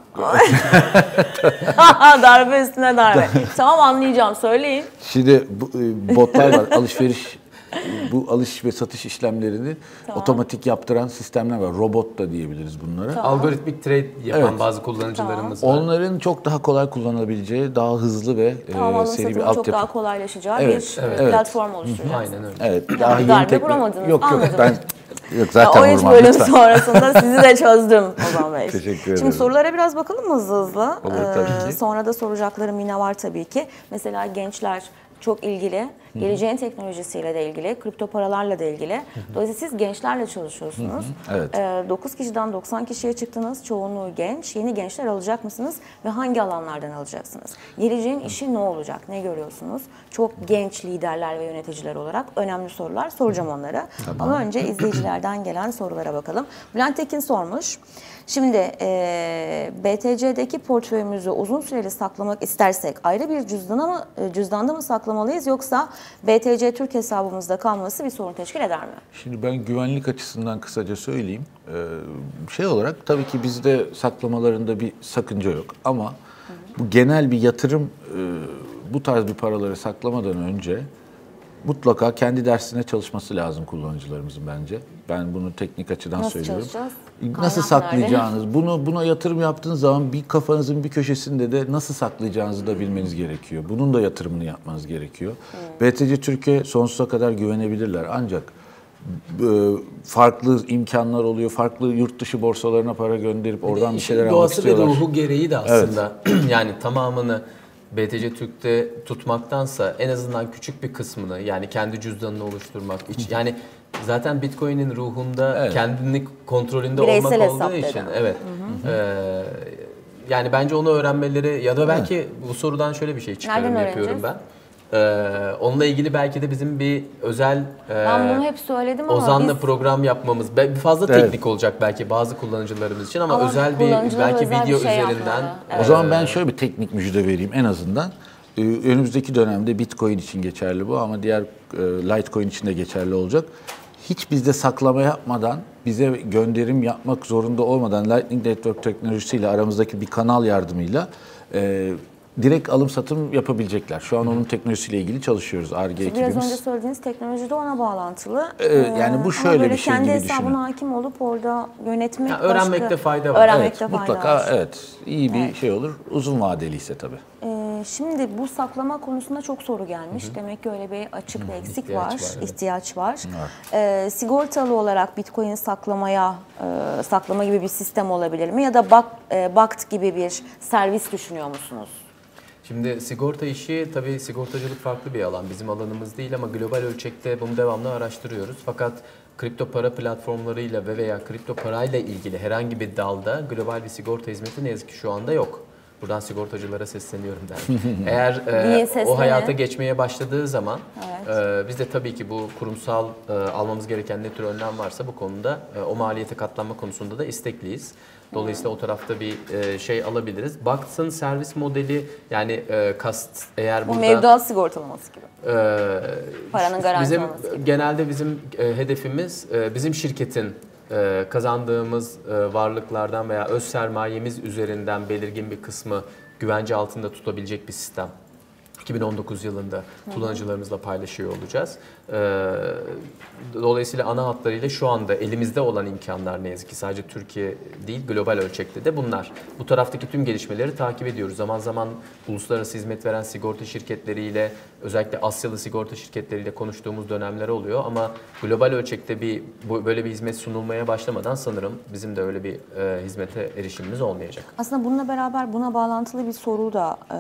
Darbe üstüne darbe. Tamam, anlayacağım, söyleyin. Şimdi bu, e, botlar var, alışveriş, bu alış ve satış işlemlerini otomatik yaptıran sistemler var. Robot da diyebiliriz bunlara. Algoritmik trade yapan Evet. bazı kullanıcılarımız var. Onların çok daha kolay kullanılabileceği, daha hızlı ve Tamam, alım e, seri bir satımın çok altyapı. daha kolaylaşacağı Evet, bir evet. e, platform oluşturacağız. Aynen öyle. Evet, Yani daha bir yeni darbe tekno- vuramadınız, Yok yok, anladım. ben yok Ya zaten o üç vurmam bölüm lütfen. sonrasında sizi de çözdüm Ozan Bey. Teşekkür Şimdi ederim. sorulara biraz bakalım mı hızlı hızlı? Olur, tabii ki. Sonra da soracaklarım yine var tabii ki. Mesela gençler çok ilgili, geleceğin teknolojisiyle de ilgili, kripto paralarla da ilgili. Dolayısıyla siz gençlerle çalışıyorsunuz. Evet. Ee, dokuz kişiden doksan kişiye çıktınız, çoğunluğu genç. Yeni gençler alacak mısınız ve hangi alanlardan alacaksınız? Geleceğin işi ne olacak, ne görüyorsunuz? Çok genç liderler ve yöneticiler olarak önemli sorular soracağım onlara. Ama önce izleyicilerden gelen sorulara bakalım. Bülent Tekin sormuş. Şimdi e, B T C'deki portföyümüzü uzun süreli saklamak istersek ayrı bir cüzdana mı, e, cüzdanda mı saklamalıyız, yoksa B T C Türk hesabımızda kalması bir sorun teşkil eder mi? Şimdi ben güvenlik açısından kısaca söyleyeyim. Ee, şey olarak tabii ki bizde saklamalarında bir sakınca yok ama bu genel bir yatırım, e, bu tarz bir paraları saklamadan önce mutlaka kendi dersine çalışması lazım kullanıcılarımızın bence. Ben bunu teknik açıdan Nasıl söylüyorum. çalışacağız? Nasıl Kaynak saklayacağınız, bunu buna yatırım yaptığınız zaman bir kafanızın bir köşesinde de nasıl saklayacağınızı da bilmeniz gerekiyor. Bunun da yatırımını yapmanız gerekiyor. Hmm. B T C Türkiye sonsuza kadar güvenebilirler ancak e, farklı imkanlar oluyor. Farklı yurt dışı borsalarına para gönderip oradan bir şeyler almak Doğası ve istiyorlar. ruhu gereği de aslında yani tamamını B T C Türk'te tutmaktansa en azından küçük bir kısmını, yani kendi cüzdanını oluşturmak için, yani zaten Bitcoin'in ruhunda Evet. kendini kontrolünde Bireysel olmak hesap olduğu için dedi. evet. Ee, yani bence onu öğrenmeleri ya da belki bu sorudan şöyle bir şey çıkarım Nereden yapıyorum ben. Ee, onunla ilgili belki de bizim bir özel e, Ben bunu hep söyledim ama Ozan'la biz... program yapmamız be- fazla Evet. teknik olacak belki bazı kullanıcılarımız için ama, Ama özel bir kullanıcılara belki özel bir video şey üzerinden yapmalı. O zaman ben şöyle bir teknik müjde vereyim en azından. Ee, önümüzdeki dönemde Bitcoin için geçerli bu ama diğer e, Litecoin için de geçerli olacak. Hiç bizde saklama yapmadan, bize gönderim yapmak zorunda olmadan Lightning Network teknolojisiyle aramızdaki bir kanal yardımıyla e, direkt alım satım yapabilecekler. Şu an onun teknolojisiyle ilgili çalışıyoruz Ar-Ge ekibimiz. Biraz önce söylediğiniz teknoloji de ona bağlantılı. Ee, yani bu şöyle Ama böyle bir şey kendi gibi hesabına düşünün. hakim olup orada yönetmek Yani öğrenmekte başka... fayda var. Öğrenmekte Evet, fayda mutlaka var. evet. İyi bir şey olur. Uzun vadeli ise tabii. Ee, şimdi bu saklama konusunda çok soru gelmiş. Hı hı. Demek ki öyle bir açık ve eksik İhtiyaç var, var, evet. ihtiyaç var. Evet. Ee, sigortalı olarak Bitcoin saklamaya, e, saklama gibi bir sistem olabilir mi? Ya da bak, e, Bakt gibi bir servis düşünüyor musunuz? Şimdi sigorta işi, tabii sigortacılık farklı bir alan. Bizim alanımız değil ama global ölçekte bunu devamlı araştırıyoruz. Fakat kripto para platformlarıyla ve veya kripto parayla ilgili herhangi bir dalda global bir sigorta hizmeti ne yazık ki şu anda yok. Buradan sigortacılara sesleniyorum ben. Eğer e, o hayata geçmeye başladığı zaman evet. e, biz de tabii ki bu kurumsal e, almamız gereken ne tür önlem varsa bu konuda e, o maliyete katlanma konusunda da istekliyiz. Dolayısıyla o tarafta bir e, şey alabiliriz. Baktın servis modeli yani e, kast eğer bu burada... mevduat sigortalaması gibi. E, Paranın garanti bizim, olması gibi. Genelde bizim e, hedefimiz e, bizim şirketin e, kazandığımız e, varlıklardan veya öz sermayemiz üzerinden belirgin bir kısmı güvence altında tutabilecek bir sistem. iki bin on dokuz yılında kullanıcılarımızla paylaşıyor olacağız. Dolayısıyla ana hatlarıyla şu anda elimizde olan imkanlar ne yazık ki sadece Türkiye değil global ölçekte de bunlar. Bu taraftaki tüm gelişmeleri takip ediyoruz. Zaman zaman uluslararası hizmet veren sigorta şirketleriyle özellikle Asyalı sigorta şirketleriyle konuştuğumuz dönemler oluyor ama global ölçekte bir böyle bir hizmet sunulmaya başlamadan sanırım bizim de öyle bir e, hizmete erişimimiz olmayacak. Aslında bununla beraber buna bağlantılı bir soru da e,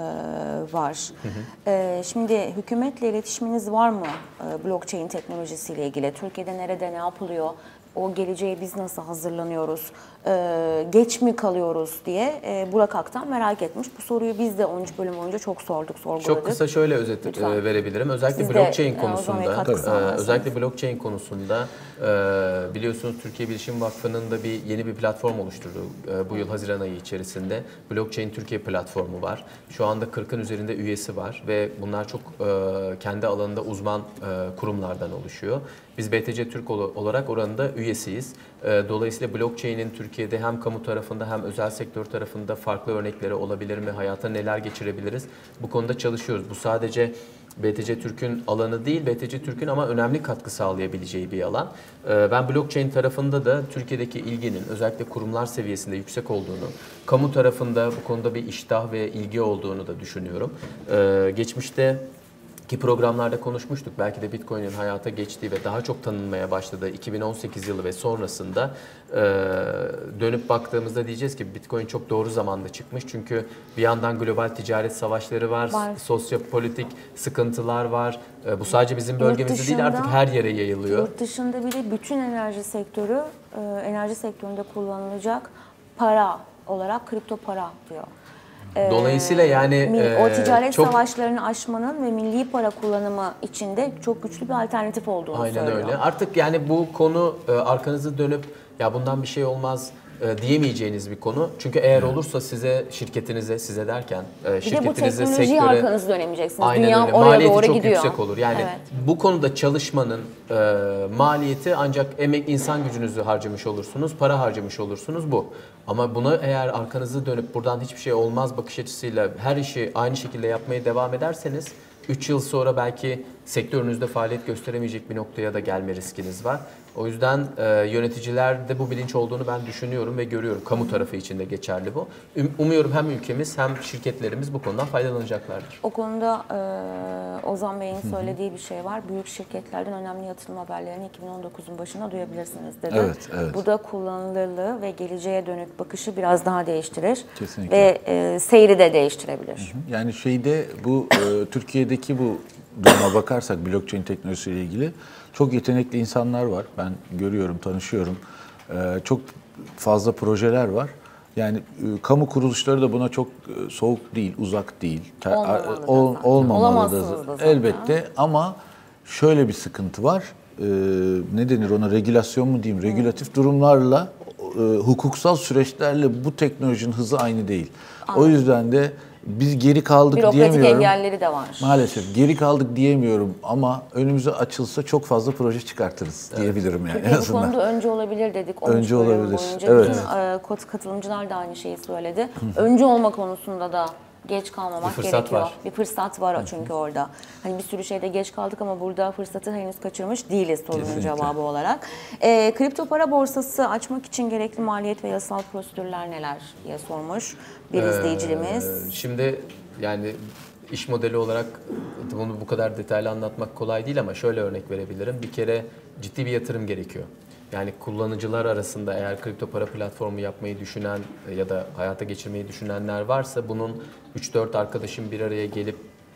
var. Hı hı. E, şimdi hükümetle iletişiminiz var mı e, blockchain teknolojisiyle ilgili? Türkiye'de nerede ne yapılıyor? O geleceğe biz nasıl hazırlanıyoruz? Ee, geç mi kalıyoruz diye e, Burak Aktan merak etmiş. Bu soruyu biz de on üç bölüm boyunca çok sorduk, sorguladık. Çok kısa şöyle özet Lütfen. e, verebilirim. Özellikle Siz blockchain de, konusunda, e, e, özellikle blockchain konusunda e, biliyorsunuz Türkiye Bilişim Vakfı'nın da bir yeni bir platform oluşturdu. E, bu yıl Haziran ayı içerisinde Blockchain Türkiye platformu var. Şu anda kırkın üzerinde üyesi var ve bunlar çok e, kendi alanında uzman e, kurumlardan oluşuyor. Biz B T C Türk olarak oranın da üyesiyiz. Dolayısıyla blockchain'in Türkiye'de hem kamu tarafında hem özel sektör tarafında farklı örnekleri olabilir mi? Hayata neler geçirebiliriz? Bu konuda çalışıyoruz. Bu sadece B T C Türk'ün alanı değil, B T C Türk'ün ama önemli katkı sağlayabileceği bir alan. Ben blockchain tarafında da Türkiye'deki ilginin özellikle kurumlar seviyesinde yüksek olduğunu, kamu tarafında bu konuda bir iştah ve ilgi olduğunu da düşünüyorum. Geçmişte ki programlarda konuşmuştuk. Belki de Bitcoin'in hayata geçtiği ve daha çok tanınmaya başladığı iki bin on sekiz yılı ve sonrasında e, dönüp baktığımızda diyeceğiz ki Bitcoin çok doğru zamanda çıkmış. Çünkü bir yandan global ticaret savaşları var, var. sosyopolitik sıkıntılar var. E, bu sadece bizim bölgemizde dışında, değil artık her yere yayılıyor. Yurt dışında bile bütün enerji sektörü, e, enerji sektöründe kullanılacak para olarak kripto para diyor. Dolayısıyla yani o ticaret çok, savaşlarını aşmanın ve milli para kullanımı içinde çok güçlü bir alternatif olduğunu aynen söylüyor. Aynen öyle. Artık yani bu konu arkanızı dönüp ya bundan bir şey olmaz diyemeyeceğiniz bir konu. Çünkü eğer olursa size, şirketinize, size derken şirketinize, sektöre... Bir de bu teknolojiye arkanızı dönemeyeceksiniz. Aynen Dünya öyle. oraya Maliyeti doğru çok gidiyor. yüksek olur. Yani evet. bu konuda çalışmanın e, maliyeti ancak emek, insan gücünüzü harcamış olursunuz, para harcamış olursunuz bu. Ama buna eğer arkanızı dönüp buradan hiçbir şey olmaz bakış açısıyla her işi aynı şekilde yapmaya devam ederseniz üç yıl sonra belki sektörünüzde faaliyet gösteremeyecek bir noktaya da gelme riskiniz var. O yüzden e, yöneticilerde bu bilinç olduğunu ben düşünüyorum ve görüyorum. Kamu tarafı için de geçerli bu. Umuyorum hem ülkemiz hem şirketlerimiz bu konudan faydalanacaklardır. O konuda e, Ozan Bey'in söylediği bir şey var. Büyük şirketlerden önemli yatırım haberlerini iki bin on dokuzun başında duyabilirsiniz dedi. Evet, evet. Bu da kullanılırlığı ve geleceğe dönük bakışı biraz daha değiştirir. Kesinlikle. Ve e, seyri de değiştirebilir. Yani şeyde bu e, Türkiye'deki bu duruma bakarsak blockchain teknolojisiyle ilgili çok yetenekli insanlar var. Ben görüyorum, tanışıyorum. Ee, çok fazla projeler var. Yani e, kamu kuruluşları da buna çok e, soğuk değil, uzak değil. Olmamalı da Ol, olmamalı da da elbette ama şöyle bir sıkıntı var. Ee, ne denir ona? Regülasyon mu diyeyim? Regülatif durumlarla, e, hukuksal süreçlerle bu teknolojinin hızı aynı değil. Anladım. O yüzden de biz geri kaldık Bürokratik diyemiyorum. engelleri de var. Maalesef geri kaldık diyemiyorum ama önümüze açılsa çok fazla proje çıkartırız evet. diyebilirim yani Türkiye en azından. bu konuda önce olabilir dedik. Önce olabilir. Boyunca. Evet. Bütün e, katılımcılar da aynı şeyi söyledi. Önce olma konusunda da geç kalmamak bir fırsat gerekiyor. Var. Bir fırsat var çünkü orada. Hani bir sürü şeyde geç kaldık ama burada fırsatı henüz kaçırmış değiliz sorunun Kesinlikle. cevabı olarak. E, kripto para borsası açmak için gerekli maliyet ve yasal prosedürler neler diye sormuş bir ee, izleyicimiz. Şimdi yani iş modeli olarak bunu bu kadar detaylı anlatmak kolay değil ama şöyle örnek verebilirim. Bir kere ciddi bir yatırım gerekiyor. Yani kullanıcılar arasında eğer kripto para platformu yapmayı düşünen ya da hayata geçirmeyi düşünenler varsa bunun üç dört arkadaşın bir araya gelip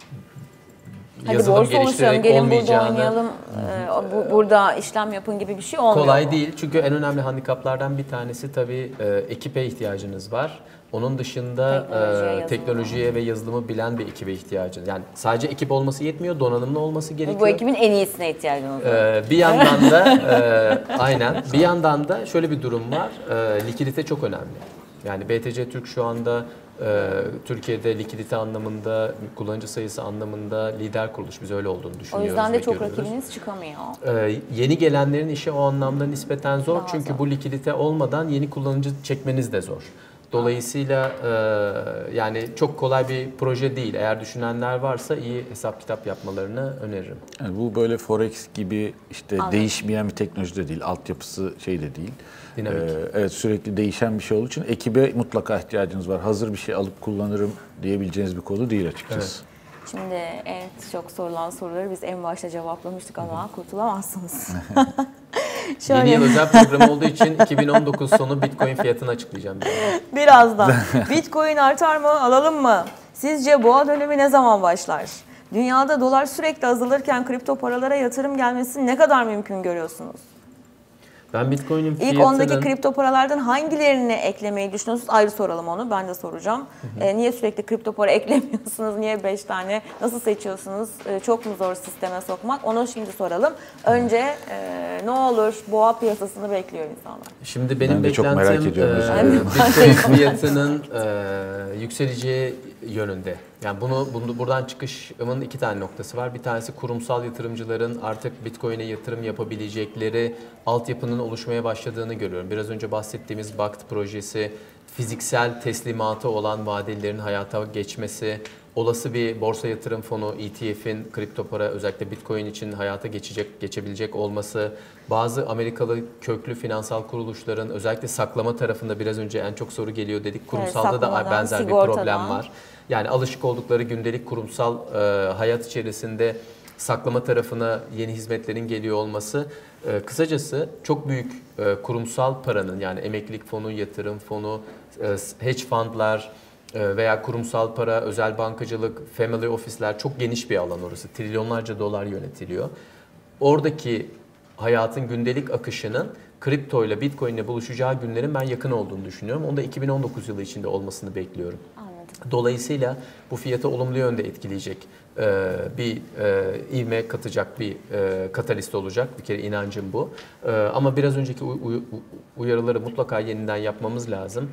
Hadi yazılım geliştirerek gelin olmayacağını... burada oynayalım, e, bu, burada işlem yapın gibi bir şey olmuyor. Kolay mu? değil çünkü en önemli handikaplardan bir tanesi tabii e, ekipe ihtiyacınız var. Onun dışında teknolojiye, e, teknolojiye ve yazılımı bilen bir ekibe ihtiyacınız. Yani sadece ekip olması yetmiyor, donanımlı olması gerekiyor. Bu ekibin en iyisine ihtiyacınız var. E, bir yandan da e, aynen. Bir yandan da şöyle bir durum var. E, likidite çok önemli. Yani B T C Türk şu anda e, Türkiye'de likidite anlamında, kullanıcı sayısı anlamında lider kuruluş. Biz öyle olduğunu düşünüyoruz. O yüzden de çok görüyoruz. Rakibiniz çıkamıyor. E, yeni gelenlerin işi o anlamda nispeten zor. Daha Çünkü zor. bu likidite olmadan yeni kullanıcı çekmeniz de zor. Dolayısıyla e, yani çok kolay bir proje değil. Eğer düşünenler varsa iyi hesap kitap yapmalarını öneririm. Yani bu böyle Forex gibi işte Anladım. değişmeyen bir teknoloji de değil, altyapısı şey de değil. Dinamik. Ee, evet sürekli değişen bir şey olduğu için ekibe mutlaka ihtiyacınız var. Hazır bir şey alıp kullanırım diyebileceğiniz bir konu değil açıkçası. Evet. Şimdi en çok sorulan soruları biz en başta cevaplamıştık ama kurtulamazsınız. Şöyle. Yeni yıl özel program olduğu için iki bin on dokuz sonu Bitcoin fiyatını açıklayacağım. Birazdan. Bitcoin artar mı, alalım mı? Sizce boğa dönemi ne zaman başlar? Dünyada dolar sürekli azalırken kripto paralara yatırım gelmesini ne kadar mümkün görüyorsunuz? Ben Bitcoin'in fiyatının... İlk ondaki kripto paralardan hangilerini eklemeyi düşünüyorsunuz? Ayrı soralım onu. Ben de soracağım. Hı hı. E, niye sürekli kripto para eklemiyorsunuz? Niye beş tane? Nasıl seçiyorsunuz? E, çok mu zor sisteme sokmak? Onu şimdi soralım. Önce e, ne olur boğa piyasasını bekliyor insanlar. Şimdi benim ben de beklentim çok merak ediyorum. E, Bitcoin fiyatının e, yükseleceği yönünde. Yani bunu, bunu buradan çıkışımın iki tane noktası var. Bir tanesi kurumsal yatırımcıların artık Bitcoin'e yatırım yapabilecekleri altyapının oluşmaya başladığını görüyorum. Biraz önce bahsettiğimiz B A K T projesi, fiziksel teslimatı olan vadelilerin hayata geçmesi, olası bir borsa yatırım fonu E T F'in kripto para özellikle Bitcoin için hayata geçecek, geçebilecek olması, bazı Amerikalı köklü finansal kuruluşların özellikle saklama tarafında biraz önce en çok soru geliyor dedik. Kurumsalda evet, da benzer sigortadan. bir problem var. Yani alışık oldukları gündelik kurumsal e, hayat içerisinde saklama tarafına yeni hizmetlerin geliyor olması. E, kısacası çok büyük e, kurumsal paranın yani emeklilik fonu, yatırım fonu, e, hedge fundlar e, veya kurumsal para, özel bankacılık, family office'ler çok geniş bir alan orası. Trilyonlarca dolar yönetiliyor. Oradaki hayatın gündelik akışının kripto ile Bitcoin ile buluşacağı günlerin ben yakın olduğunu düşünüyorum. Onu da iki bin on dokuz yılı içinde olmasını bekliyorum. Dolayısıyla bu fiyatı olumlu yönde etkileyecek bir ivme katacak bir katalist olacak. Bir kere inancım bu. Ama biraz önceki uyarıları mutlaka yeniden yapmamız lazım.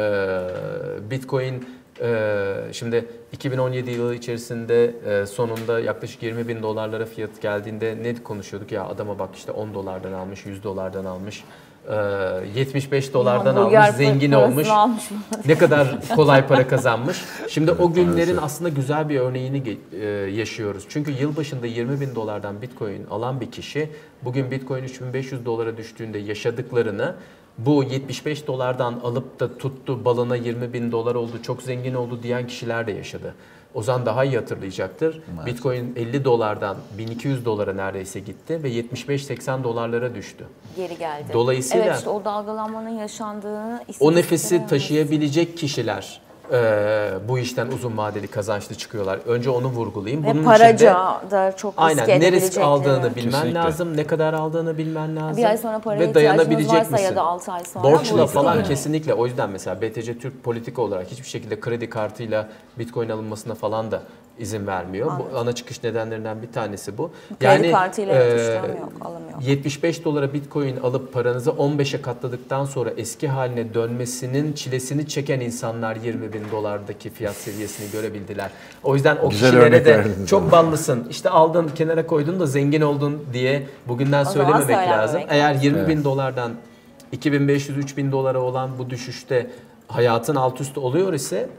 Bitcoin şimdi iki bin on yedi yılı içerisinde sonunda yaklaşık yirmi bin dolarlara fiyat geldiğinde ne konuşuyorduk? Ya adama bak işte on dolardan almış, yüz dolardan almış. yetmiş beş dolardan almış, zengin olmuş. Ne kadar kolay para kazanmış. Şimdi o günlerin aslında güzel bir örneğini yaşıyoruz. Çünkü yılbaşında yirmi bin dolardan Bitcoin alan bir kişi bugün Bitcoin üç bin beş yüz dolara düştüğünde yaşadıklarını bu yetmiş beş dolardan alıp da tuttu balına yirmi bin dolar oldu, çok zengin oldu diyen kişiler de yaşadı. Ozan daha iyi hatırlayacaktır. Maalesef. Bitcoin elli dolardan bin iki yüz dolara neredeyse gitti ve yetmiş beş seksen dolarlara düştü. Geri geldi. Dolayısıyla evet, işte o dalgalanmanın yaşandığını o nefesi taşıyabilecek kişiler e, bu işten uzun vadeli kazançlı çıkıyorlar. Önce onu vurgulayayım. Ve Bunun paraca da çok risk aynen, ne risk aldığını bilmen Kesinlikle. lazım, ne kadar aldığını bilmen lazım. Bir ay sonra paraya ve dayanabilecek varsa misin? Ya da altı ay sonra. Borçla falan kesinlikle. O yüzden mesela B T C Türk politika olarak hiçbir şekilde kredi kartıyla Bitcoin alınmasına falan da izin vermiyor. Anladım. Bu ana çıkış nedenlerinden bir tanesi bu. Kredi yani, kartıyla e, işlem yok, alım yok. yetmiş beş dolara Bitcoin alıp paranızı on beşe katladıktan sonra eski haline dönmesinin çilesini çeken insanlar yirmi bin dolardaki fiyat seviyesini görebildiler. O yüzden o Güzel kişilere de çok ama. ballısın, işte aldın kenara koydun da zengin oldun diye bugünden o söylememek lazım. Eğer yirmi bin evet. dolardan iki bin beş yüz üç bin dolara olan bu düşüşte hayatın alt üst oluyor ise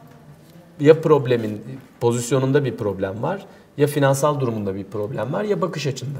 ya problemin pozisyonunda bir problem var, ya finansal durumunda bir problem var, ya bakış açında.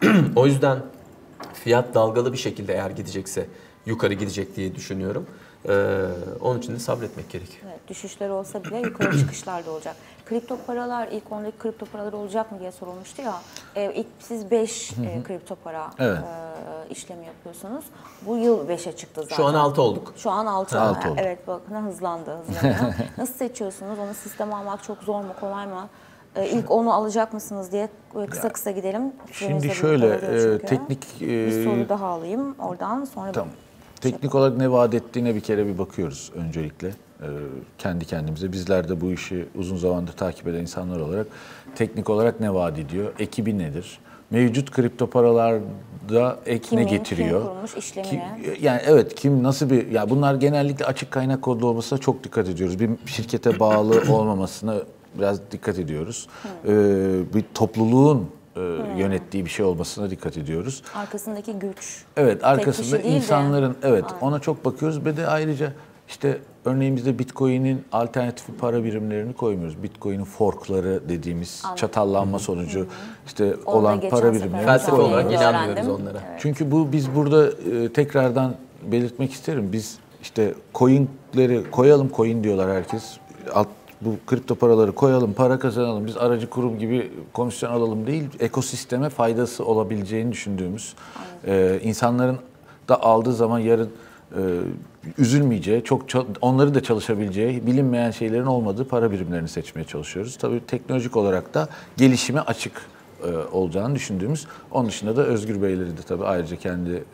O yüzden fiyat dalgalı bir şekilde eğer gidecekse yukarı gidecek diye düşünüyorum. Ee, onun için de sabretmek gerekiyor. Evet, düşüşler olsa bile yukarı çıkışlar da olacak. Kripto paralar, ilk ondaki kripto paralar olacak mı diye sorulmuştu ya. Ee, ilk siz beş e, kripto para evet. e, işlemi yapıyorsunuz. Bu yıl beşe çıktı zaten. Şu an altı olduk. Şu an altı. altı oldu. Evet, bakın hızlandı. hızlandı. Nasıl seçiyorsunuz? Onu sisteme almak çok zor mu, kolay mı? Ee, ilk onu alacak mısınız diye kısa kısa gidelim. Şimdi şöyle e, teknik e, bir soru daha alayım oradan sonra. Tamam. Teknik olarak ne vaat ettiğine bir kere bir bakıyoruz öncelikle. Ee, kendi kendimize. Bizler de bu işi uzun zamandır takip eden insanlar olarak teknik olarak ne vaat ediyor? Ekibi nedir? Mevcut kripto paralarda ek Kimin, ne getiriyor? Kim kurmuş işlemine? Kim, yani evet kim nasıl bir ya bunlar genellikle açık kaynak kodlu olmasına çok dikkat ediyoruz. Bir şirkete bağlı olmamasına biraz dikkat ediyoruz. Ee, bir topluluğun Hmm. yönettiği bir şey olmasına dikkat ediyoruz. Arkasındaki güç. Evet, arkasında insanların de. evet Aynen. ona çok bakıyoruz ve de ayrıca işte örneğin bizde Bitcoin'in alternatif para birimlerini koymuyoruz. Bitcoin'in forkları dediğimiz Anladım. çatallanma sonucu Hı-hı. işte Onunla olan para birimlerini felsefe olarak inanmıyoruz onlara. Evet. Çünkü bu biz burada e, tekrardan belirtmek isterim. Biz işte coin'leri koyalım, coin diyorlar herkes. Alt Bu kripto paraları koyalım, para kazanalım, biz aracı kurum gibi komisyon alalım değil, ekosisteme faydası olabileceğini düşündüğümüz, e, insanların da aldığı zaman yarın e, üzülmeyeceği, çok onları da çalışabileceği, bilinmeyen şeylerin olmadığı para birimlerini seçmeye çalışıyoruz. Tabii teknolojik olarak da gelişime açık e, olacağını düşündüğümüz. Onun dışında da Özgür Beyleri de tabii ayrıca kendi e,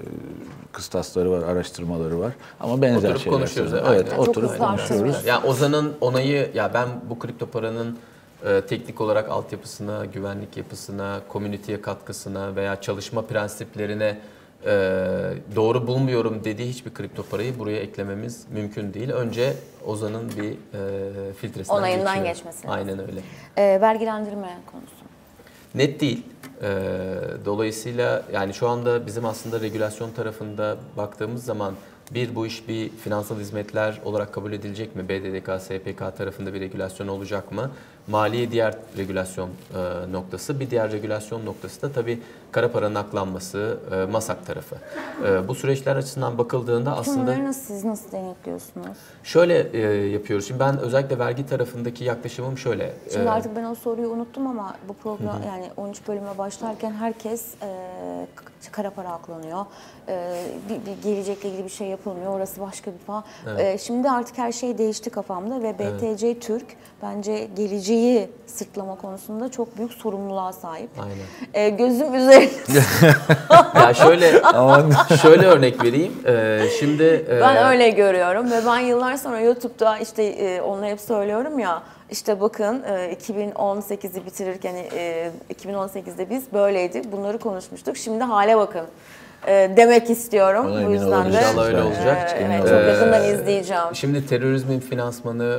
kıstasları var, araştırmaları var. Ama benzer oturup şeyler. Konuşuyoruz. Evet, evet oturup konuşuyoruz. Ya Ozan'ın onayı, ya ben bu kripto paranın e, teknik olarak altyapısına, güvenlik yapısına, komüniteye katkısına veya çalışma prensiplerine e, doğru bulmuyorum dediği hiçbir kripto parayı buraya eklememiz mümkün değil. Önce Ozan'ın bir e, filtresinden onayından geçiyor. geçmesi. Aynen öyle. E, vergilendirme konusu. Net değil. Ee, dolayısıyla yani şu anda bizim aslında regülasyon tarafında baktığımız zaman bir bu iş bir finansal hizmetler olarak kabul edilecek mi? B D D K, S P K tarafında bir regülasyon olacak mı? Maliye diğer regülasyon e, noktası. Bir diğer regülasyon noktası da tabii kara paranın aklanması, e, MASAK tarafı. E, bu süreçler açısından bakıldığında aslında... Bunları nasıl, siz nasıl denetliyorsunuz? Şöyle e, yapıyoruz. Şimdi ben özellikle vergi tarafındaki yaklaşımım şöyle. Şimdi artık ben o soruyu unuttum ama bu program hı hı. yani on üç bölüme başlarken herkes e, kara para aklanıyor. E, bir, bir gelecekle ilgili bir şey yapılmıyor. Orası başka bir falan. Evet. E, şimdi artık her şey değişti kafamda ve B T C evet. Türk bence geleceği sırtlama konusunda çok büyük sorumluluğa sahip. Aynen. E, gözüm üzerinde. Ya şöyle şöyle örnek vereyim. Ee, şimdi ben e... öyle görüyorum ve ben yıllar sonra YouTube'da işte e, onları hep söylüyorum ya. İşte bakın e, iki bin on sekizi bitirirken e, iki bin on sekizde biz böyleydik. Bunları konuşmuştuk. Şimdi hale bakın. Demek istiyorum. Ona bu yüzden de İnşallah öyle olacak. Evet, çok yakından izleyeceğim. Şimdi terörizmin finansmanı,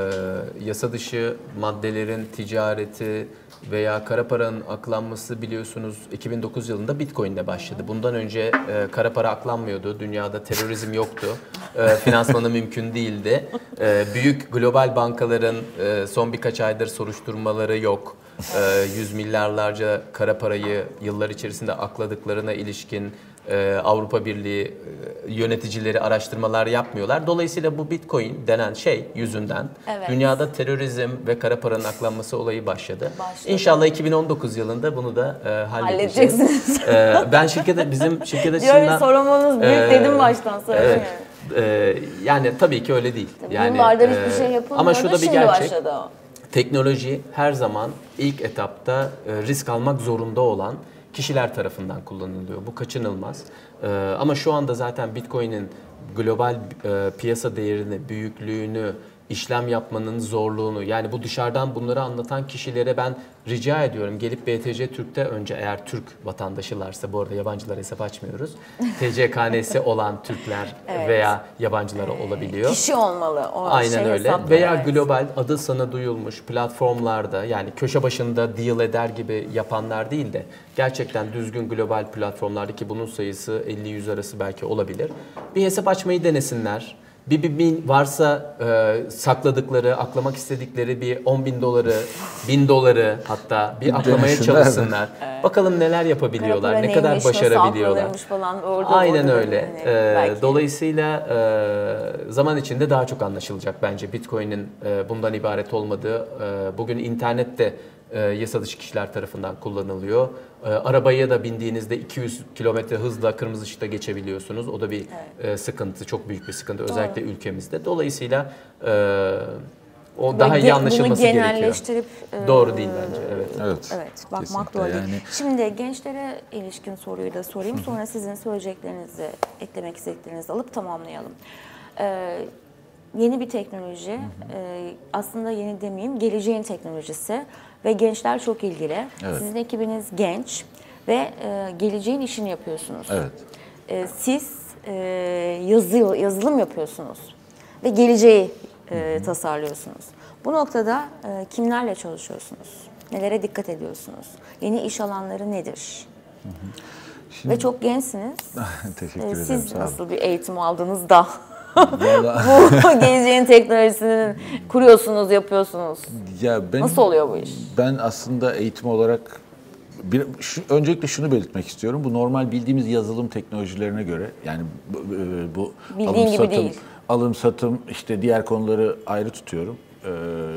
yasa dışı maddelerin ticareti veya kara paranın aklanması biliyorsunuz iki bin dokuz yılında Bitcoin'le başladı. Bundan önce kara para aklanmıyordu. Dünyada terörizm yoktu. Finansmanı mümkün değildi. Büyük global bankaların son birkaç aydır soruşturmaları yok. Yüz milyarlarca kara parayı yıllar içerisinde akladıklarına ilişkin Avrupa Birliği yöneticileri araştırmalar yapmıyorlar. Dolayısıyla bu Bitcoin denen şey yüzünden evet. dünyada terörizm ve kara paranın aklanması olayı başladı. başladı. İnşallah iki bin on dokuz yılında bunu da e, halledeceğiz. E, ben şirkete bizim şirket açısından sorumluluğunuz büyük e, dedim baştan söyleyeyim. Evet. E, yani tabii ki öyle değil. Tabii yani yıllardır e, hiçbir şey yapılmıyordu. Ama şu da bir gerçek. Başladı. Teknoloji her zaman ilk etapta risk almak zorunda olan kişiler tarafından kullanılıyor. Bu kaçınılmaz. Ama şu anda zaten Bitcoin'in global piyasa değerini, büyüklüğünü işlem yapmanın zorluğunu, yani bu dışarıdan bunları anlatan kişilere ben rica ediyorum gelip B T C Türk'te önce, eğer Türk vatandaşılarsa, bu arada yabancılara hesap açmıyoruz. T C K N'si olan Türkler Evet. veya yabancılar olabiliyor. Kişi olmalı. O Aynen şey öyle. hesaplı, Veya evet. global adı sana duyulmuş platformlarda, yani köşe başında deal eder gibi yapanlar değil de gerçekten düzgün global platformlarda, ki bunun sayısı elli yüz arası belki olabilir. Bir hesap açmayı denesinler. Bir, bir, bir varsa e, sakladıkları, aklamak istedikleri bir on bin doları, bin doları hatta bir aklamaya denesinler çalışsınlar. Evet. Bakalım neler yapabiliyorlar, Kara ne kadar neymiş, başarabiliyorlar. nasıl falan, orada, Aynen orada öyle. hani, Ee, belki. dolayısıyla e, zaman içinde daha çok anlaşılacak bence Bitcoin'in e, bundan ibaret olmadığı. E, bugün internette e, yasa dışı kişiler tarafından kullanılıyor. E, arabaya da bindiğinizde iki yüz kilometre hızla kırmızı ışıkta geçebiliyorsunuz. O da bir evet. e, sıkıntı, çok büyük bir sıkıntı. Doğru. Özellikle ülkemizde. Dolayısıyla e, o Böyle daha iyi anlaşılması bunu gerekiyor. genelleştirip e, doğru değil bence. Evet. Evet. Evet, bakmak Kesinlikle. doğru değil. Yani... Şimdi gençlere ilişkin soruyu da sorayım. Sonra sizin söyleyeceklerinizi, eklemek istediklerinizi alıp tamamlayalım. Ee, yeni bir teknoloji, e, aslında yeni demeyeyim, geleceğin teknolojisi ve gençler çok ilgili. Evet. Sizin ekibiniz genç ve e, geleceğin işini yapıyorsunuz. Evet. E, siz e, yazı, yazılım yapıyorsunuz ve geleceği e, tasarlıyorsunuz. Bu noktada e, kimlerle çalışıyorsunuz? Nelere dikkat ediyorsunuz? Yeni iş alanları nedir? Hı hı. Şimdi, ve çok gençsiniz. Teşekkür e, ederim. Siz nasıl bir eğitim aldınız da bu geleceğin teknolojisini kuruyorsunuz, yapıyorsunuz? Ya ben, nasıl oluyor bu iş? Ben aslında eğitim olarak bir, şu, öncelikle şunu belirtmek istiyorum. Bu normal bildiğimiz yazılım teknolojilerine göre, yani bu, bu Bildiğin alım gibi satım, değil. alım satım işte diğer konuları ayrı tutuyorum. Ee,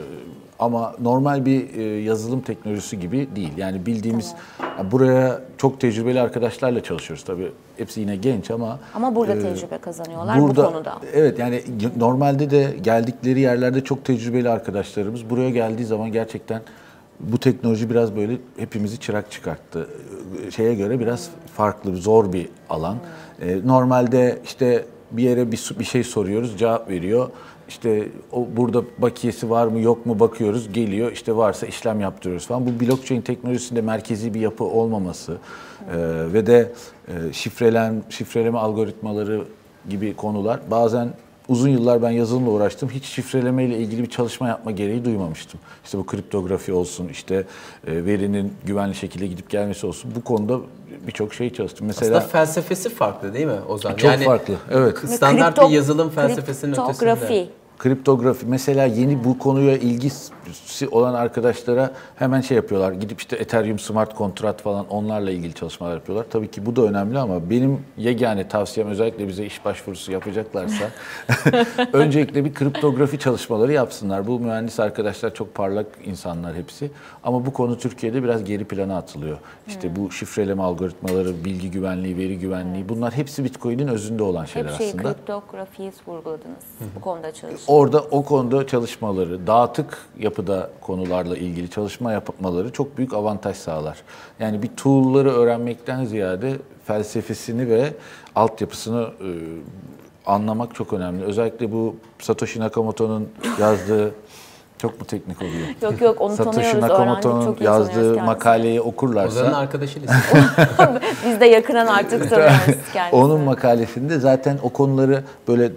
ama normal bir e, yazılım teknolojisi gibi değil. Yani bildiğimiz tamam. buraya çok tecrübeli arkadaşlarla çalışıyoruz tabii. Hepsi yine genç ama ama burada e, tecrübe kazanıyorlar burada, bu konuda. Evet, yani normalde de geldikleri yerlerde çok tecrübeli arkadaşlarımız buraya geldiği zaman gerçekten bu teknoloji biraz böyle hepimizi çırak çıkarttı. Şeye göre biraz farklı, zor bir alan. Hmm. E, normalde işte bir yere bir, bir şey soruyoruz, cevap veriyor. İşte o burada bakiyesi var mı yok mu bakıyoruz, geliyor. İşte varsa işlem yaptırıyoruz falan. Bu blockchain teknolojisinde merkezi bir yapı olmaması hmm. e, ve de e, şifrelen şifreleme algoritmaları gibi konular. Bazen uzun yıllar ben yazılımla uğraştım. Hiç şifreleme ile ilgili bir çalışma yapma gereği duymamıştım. İşte bu kriptografi olsun, işte e, verinin güvenli şekilde gidip gelmesi olsun. Bu konuda birçok şey çalıştım. Mesela aslında felsefesi farklı değil mi Ozan? Çok yani, farklı. Evet. Standart Kripto, bir yazılım felsefesinin kriptografi. ötesinde. Kriptografi. Mesela yeni bu konuya ilgisi olan arkadaşlara hemen şey yapıyorlar. Gidip işte Ethereum Smart Contract falan onlarla ilgili çalışmalar yapıyorlar. Tabii ki bu da önemli ama benim yegane tavsiyem, özellikle bize iş başvurusu yapacaklarsa öncelikle bir kriptografi çalışmaları yapsınlar. Bu mühendis arkadaşlar çok parlak insanlar hepsi. Ama bu konu Türkiye'de biraz geri plana atılıyor. İşte hmm. bu şifreleme algoritmaları, bilgi güvenliği, veri güvenliği, evet. bunlar hepsi Bitcoin'in özünde olan şeyler Hep şey, aslında. Kriptografiyi vurguladınız. Bu konuda çalışıyorsunuz. Orada o konuda çalışmaları, dağıtık yapıda konularla ilgili çalışma yapmaları çok büyük avantaj sağlar. Yani bir tool'ları öğrenmekten ziyade felsefesini ve altyapısını e, anlamak çok önemli. Özellikle bu Satoshi Nakamoto'nun yazdığı çok mu teknik oluyor? Yok yok, onu Satoshi tanıyoruz, Nakamoto'nun yazdığı makaleyi okurlarsa... Ozan'ın arkadaşı Biz de yakından artık tanıyoruz kendisini. Onun makalesinde zaten o konuları böyle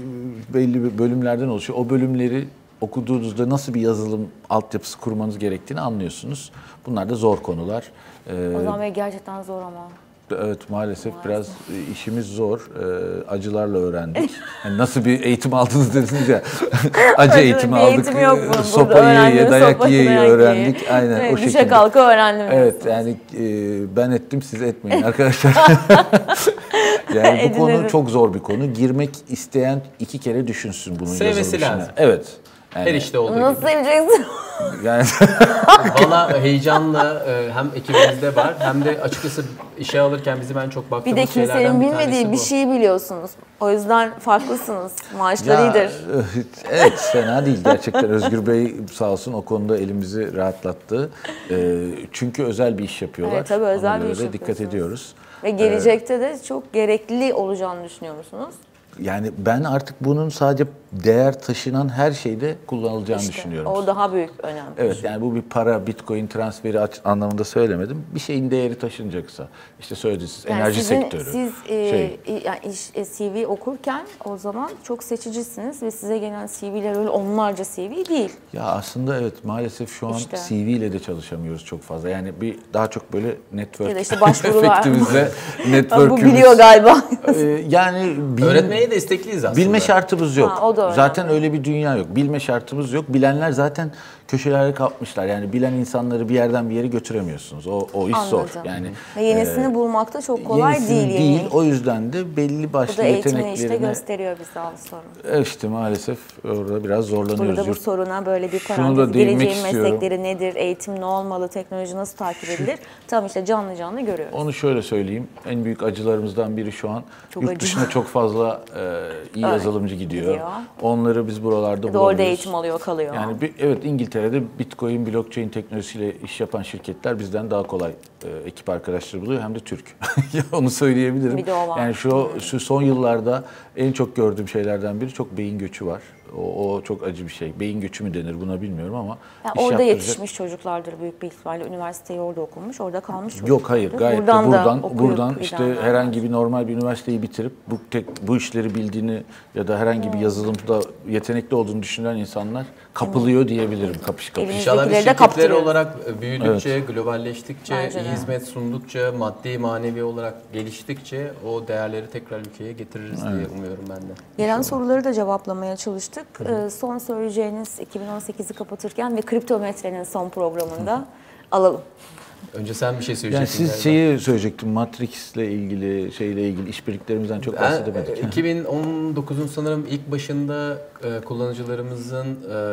belli bölümlerden oluşuyor. O bölümleri okuduğunuzda nasıl bir yazılım altyapısı kurmanız gerektiğini anlıyorsunuz. Bunlar da zor konular. Ee, Ozan Bey gerçekten zor ama. Evet, maalesef, maalesef biraz işimiz zor. Ee, acılarla öğrendik. Yani nasıl bir eğitim aldınız dediniz ya. Acı eğitimi aldık. Eğitim yok bunun. Sopa yiye, dayak yiye öğrendik. Aynen evet, o şekilde. Düşe kalka öğrendim. Evet, yani e, ben ettim, siz etmeyin arkadaşlar. Yani bu konu çok zor bir konu. Girmek isteyen iki kere düşünsün bunun sevmesi yazılışına. lazım. Evet. Yani, her işte olduğu nasıl gibi. Nasıl seveceksin? Yani valla heyecanla hem ekibimizde var hem de açıkçası işe alırken bizi ben çok baktığımız bir de şeylerden bir tanesi bu. kimsenin bilmediği bir şeyi biliyorsunuz. O yüzden farklısınız. Maaşları ya, iyidir. Evet, fena değil. Gerçekten Özgür Bey sağ olsun o konuda elimizi rahatlattı. Çünkü özel bir iş yapıyorlar. Evet, tabii özel Ona bir iş dikkat ediyoruz. Ve gelecekte de çok gerekli olacağını düşünüyor musunuz? Yani ben artık bunun sadece değer taşınan her şeyde kullanılacağını İşte, düşünüyorum. o daha büyük önem. Evet, yani bu bir para, bitcoin transferi anlamında söylemedim. Bir şeyin değeri taşınacaksa, işte söylediğiniz Yani enerji sizin, sektörü. Siz e, şey. yani iş, e, C V okurken o zaman çok seçicisiniz ve size gelen C V'ler öyle onlarca C V değil. Ya aslında evet, maalesef şu an İşte. C V ile de çalışamıyoruz çok fazla. Yani bir daha çok böyle network Ya da işte başvurular. efektimizle, Bu network'ümüz. biliyor galiba. Ee, yani bil- Öğretmeye destekliyiz aslında. bilme şartımız yok. Ha, o da önemli. Zaten öyle bir dünya yok. Bilme şartımız yok. Bilenler zaten köşelere kapmışlar. Yani bilen insanları bir yerden bir yere götüremiyorsunuz. O, o iş zor. Anladım. Yani Ve yenisini e, bulmak da çok kolay yenisini değil. değil. Yeni. O yüzden de belli Bu başlı da eğitimle işte yeteneklerine gösteriyor bize al sorun. e, işte maalesef orada biraz zorlanıyoruz. Burada bu Yurt- soruna böyle bir Şunu parantez. da değinmek Geleceğin istiyorum. meslekleri nedir? Eğitim ne olmalı? Teknoloji nasıl takip edilir? Tam işte canlı canlı görüyoruz. Onu şöyle söyleyeyim. En büyük acılarımızdan biri şu an Çok yurt acı. dışına çok fazla e, iyi Evet, yazılımcı gidiyor. gidiyor. Onları biz buralarda Ya da bulamıyoruz. orada eğitim alıyor kalıyor. Yani bir, evet, İngiltere'de Bitcoin, blockchain teknolojisiyle iş yapan şirketler bizden daha kolay e, ekip arkadaşları buluyor, hem de Türk. Onu söyleyebilirim. Bir de o var. Yani şu, şu son yıllarda en çok gördüğüm şeylerden biri çok beyin göçü var. O, o çok acı bir şey. Beyin göçü mü denir buna bilmiyorum ama Yani iş orada yaptıracak- yetişmiş çocuklardır büyük bir ihtimalle. Üniversiteyi orada okumuş, orada kalmış çocuklardır. Yok, hayır, gayet buradan de da buradan okuyup buradan işte gidenler herhangi bir normal bir üniversiteyi bitirip bu tek, bu işleri bildiğini ya da herhangi bir yazılımda yetenekli olduğunu düşünen insanlar kapılıyor diyebilirim, kapış kapış. Elimiz- İnşallah biz Bizdekileri de şirketler kaptırıyoruz. olarak büyüdükçe, globalleştikçe, Bence de. iyi hizmet sundukça, maddi manevi olarak geliştikçe o değerleri tekrar ülkeye getiririz diye umuyorum ben de. Gelen soruları da cevaplamaya çalıştık. Ee, son söyleyeceğiniz iki bin on sekizi kapatırken ve Kriptometre'nin son programında alalım. Önce sen bir şey Yani söyleyecektin siz galiba. şeyi söyleyecektim, Matrix'le ilgili, şeyle ilgili işbirliklerimizden çok Ben, bahsedemedik. e, iki bin on dokuzun sanırım ilk başında e, kullanıcılarımızın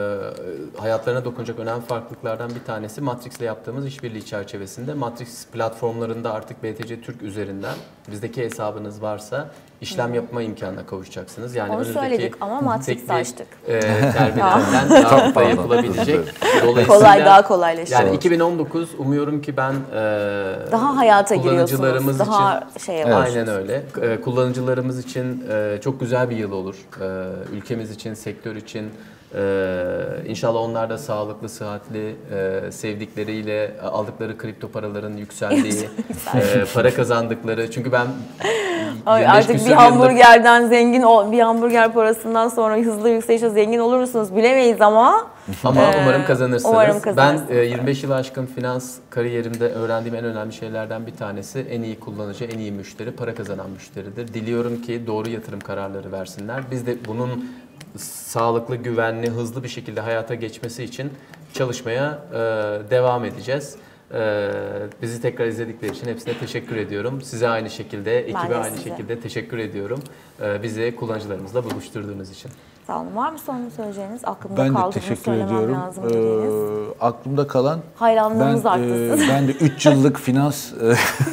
e, hayatlarına dokunacak önemli farklılıklardan bir tanesi Matrix'le yaptığımız işbirliği çerçevesinde. Matrix platformlarında artık B T C Türk üzerinden bizdeki hesabınız varsa işlem yapma imkanına kavuşacaksınız. Yani Onu önünüzdeki söyledik ama Matrix'i tek bir, açtık. E, terminalden rahatlıkla yapılabilecek. Dolayısıyla Kolay, daha kolaylaşıyor. Yani iki bin on dokuz umuyorum ki ben e, Daha hayata kullanıcılarımız giriyorsunuz, daha için şey yapıyorsunuz. aynen öyle. Ee, Kullanıcılarımız için e, çok güzel bir yıl olur. Ee, Ülkemiz için, sektör için. Ee, İnşallah onlar da sağlıklı, sıhhatli, e, sevdikleriyle aldıkları kripto paraların yükseldiği, e, para kazandıkları. Çünkü ben Ay, yirmi beş artık küsur bir yıllık- hamburgerden zengin, ol- bir hamburger parasından sonra hızlı yükselişe zengin olur musunuz bilemeyiz ama Ama Ee, umarım kazanırsınız. umarım kazanırsınız. Ben e, yirmi beş yılı aşkın finans kariyerimde öğrendiğim en önemli şeylerden bir tanesi en iyi kullanıcı, en iyi müşteri, para kazanan müşteridir. Diliyorum ki doğru yatırım kararları versinler. Biz de bunun sağlıklı, güvenli, hızlı bir şekilde hayata geçmesi için çalışmaya e, devam edeceğiz. E, bizi tekrar izledikleri için hepsine teşekkür ediyorum. Size aynı şekilde, ekibe de aynı size. şekilde teşekkür ediyorum. E, bizi kullanıcılarımızla buluşturduğunuz için. sağ olun. Var mı son söyleyeceğiniz? Aklımda Ben de kaldı, bunu teşekkür söylemem ediyorum. lazım dediğiniz. Ee, aklımda kalan Hayranlığınız ben, arttı e, sizin. ben de üç yıllık finans e,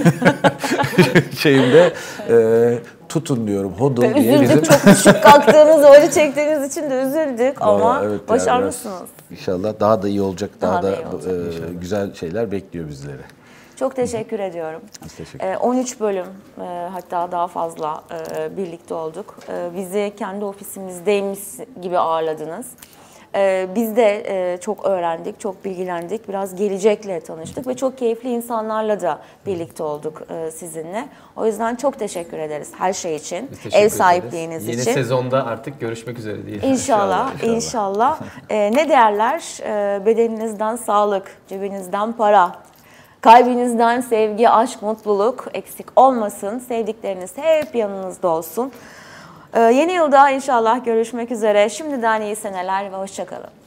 şeyimde e, tutun diyorum. Hodl diye Üzüldük, bizim. çok düşük kalktığınız, o acı çektiğiniz için de üzüldük ama Vallahi evet ya, başarmışsınız. biraz İnşallah daha da iyi olacak. Daha, Daha da da, iyi olacak e, güzel şeyler bekliyor bizleri. Çok teşekkür ediyorum. Biz teşekkür Ee, on üç bölüm e, hatta daha fazla e, birlikte olduk. E, bizi kendi ofisimizdeymiş gibi ağırladınız. E, biz de e, çok öğrendik, çok bilgilendik. Biraz gelecekle tanıştık ve çok keyifli insanlarla da birlikte olduk e, sizinle. O yüzden çok teşekkür ederiz her şey için. Biz teşekkür Ev ederiz. sahipliğiniz Yeni için. sezonda artık görüşmek üzere diyelim. İnşallah, İnşallah, inşallah. Ee, ne derler? Ee, bedeninizden sağlık, cebinizden para, kalbinizden sevgi, aşk, mutluluk eksik olmasın. Sevdikleriniz hep yanınızda olsun. Ee, yeni yılda inşallah görüşmek üzere. Şimdiden iyi seneler ve hoşça kalın.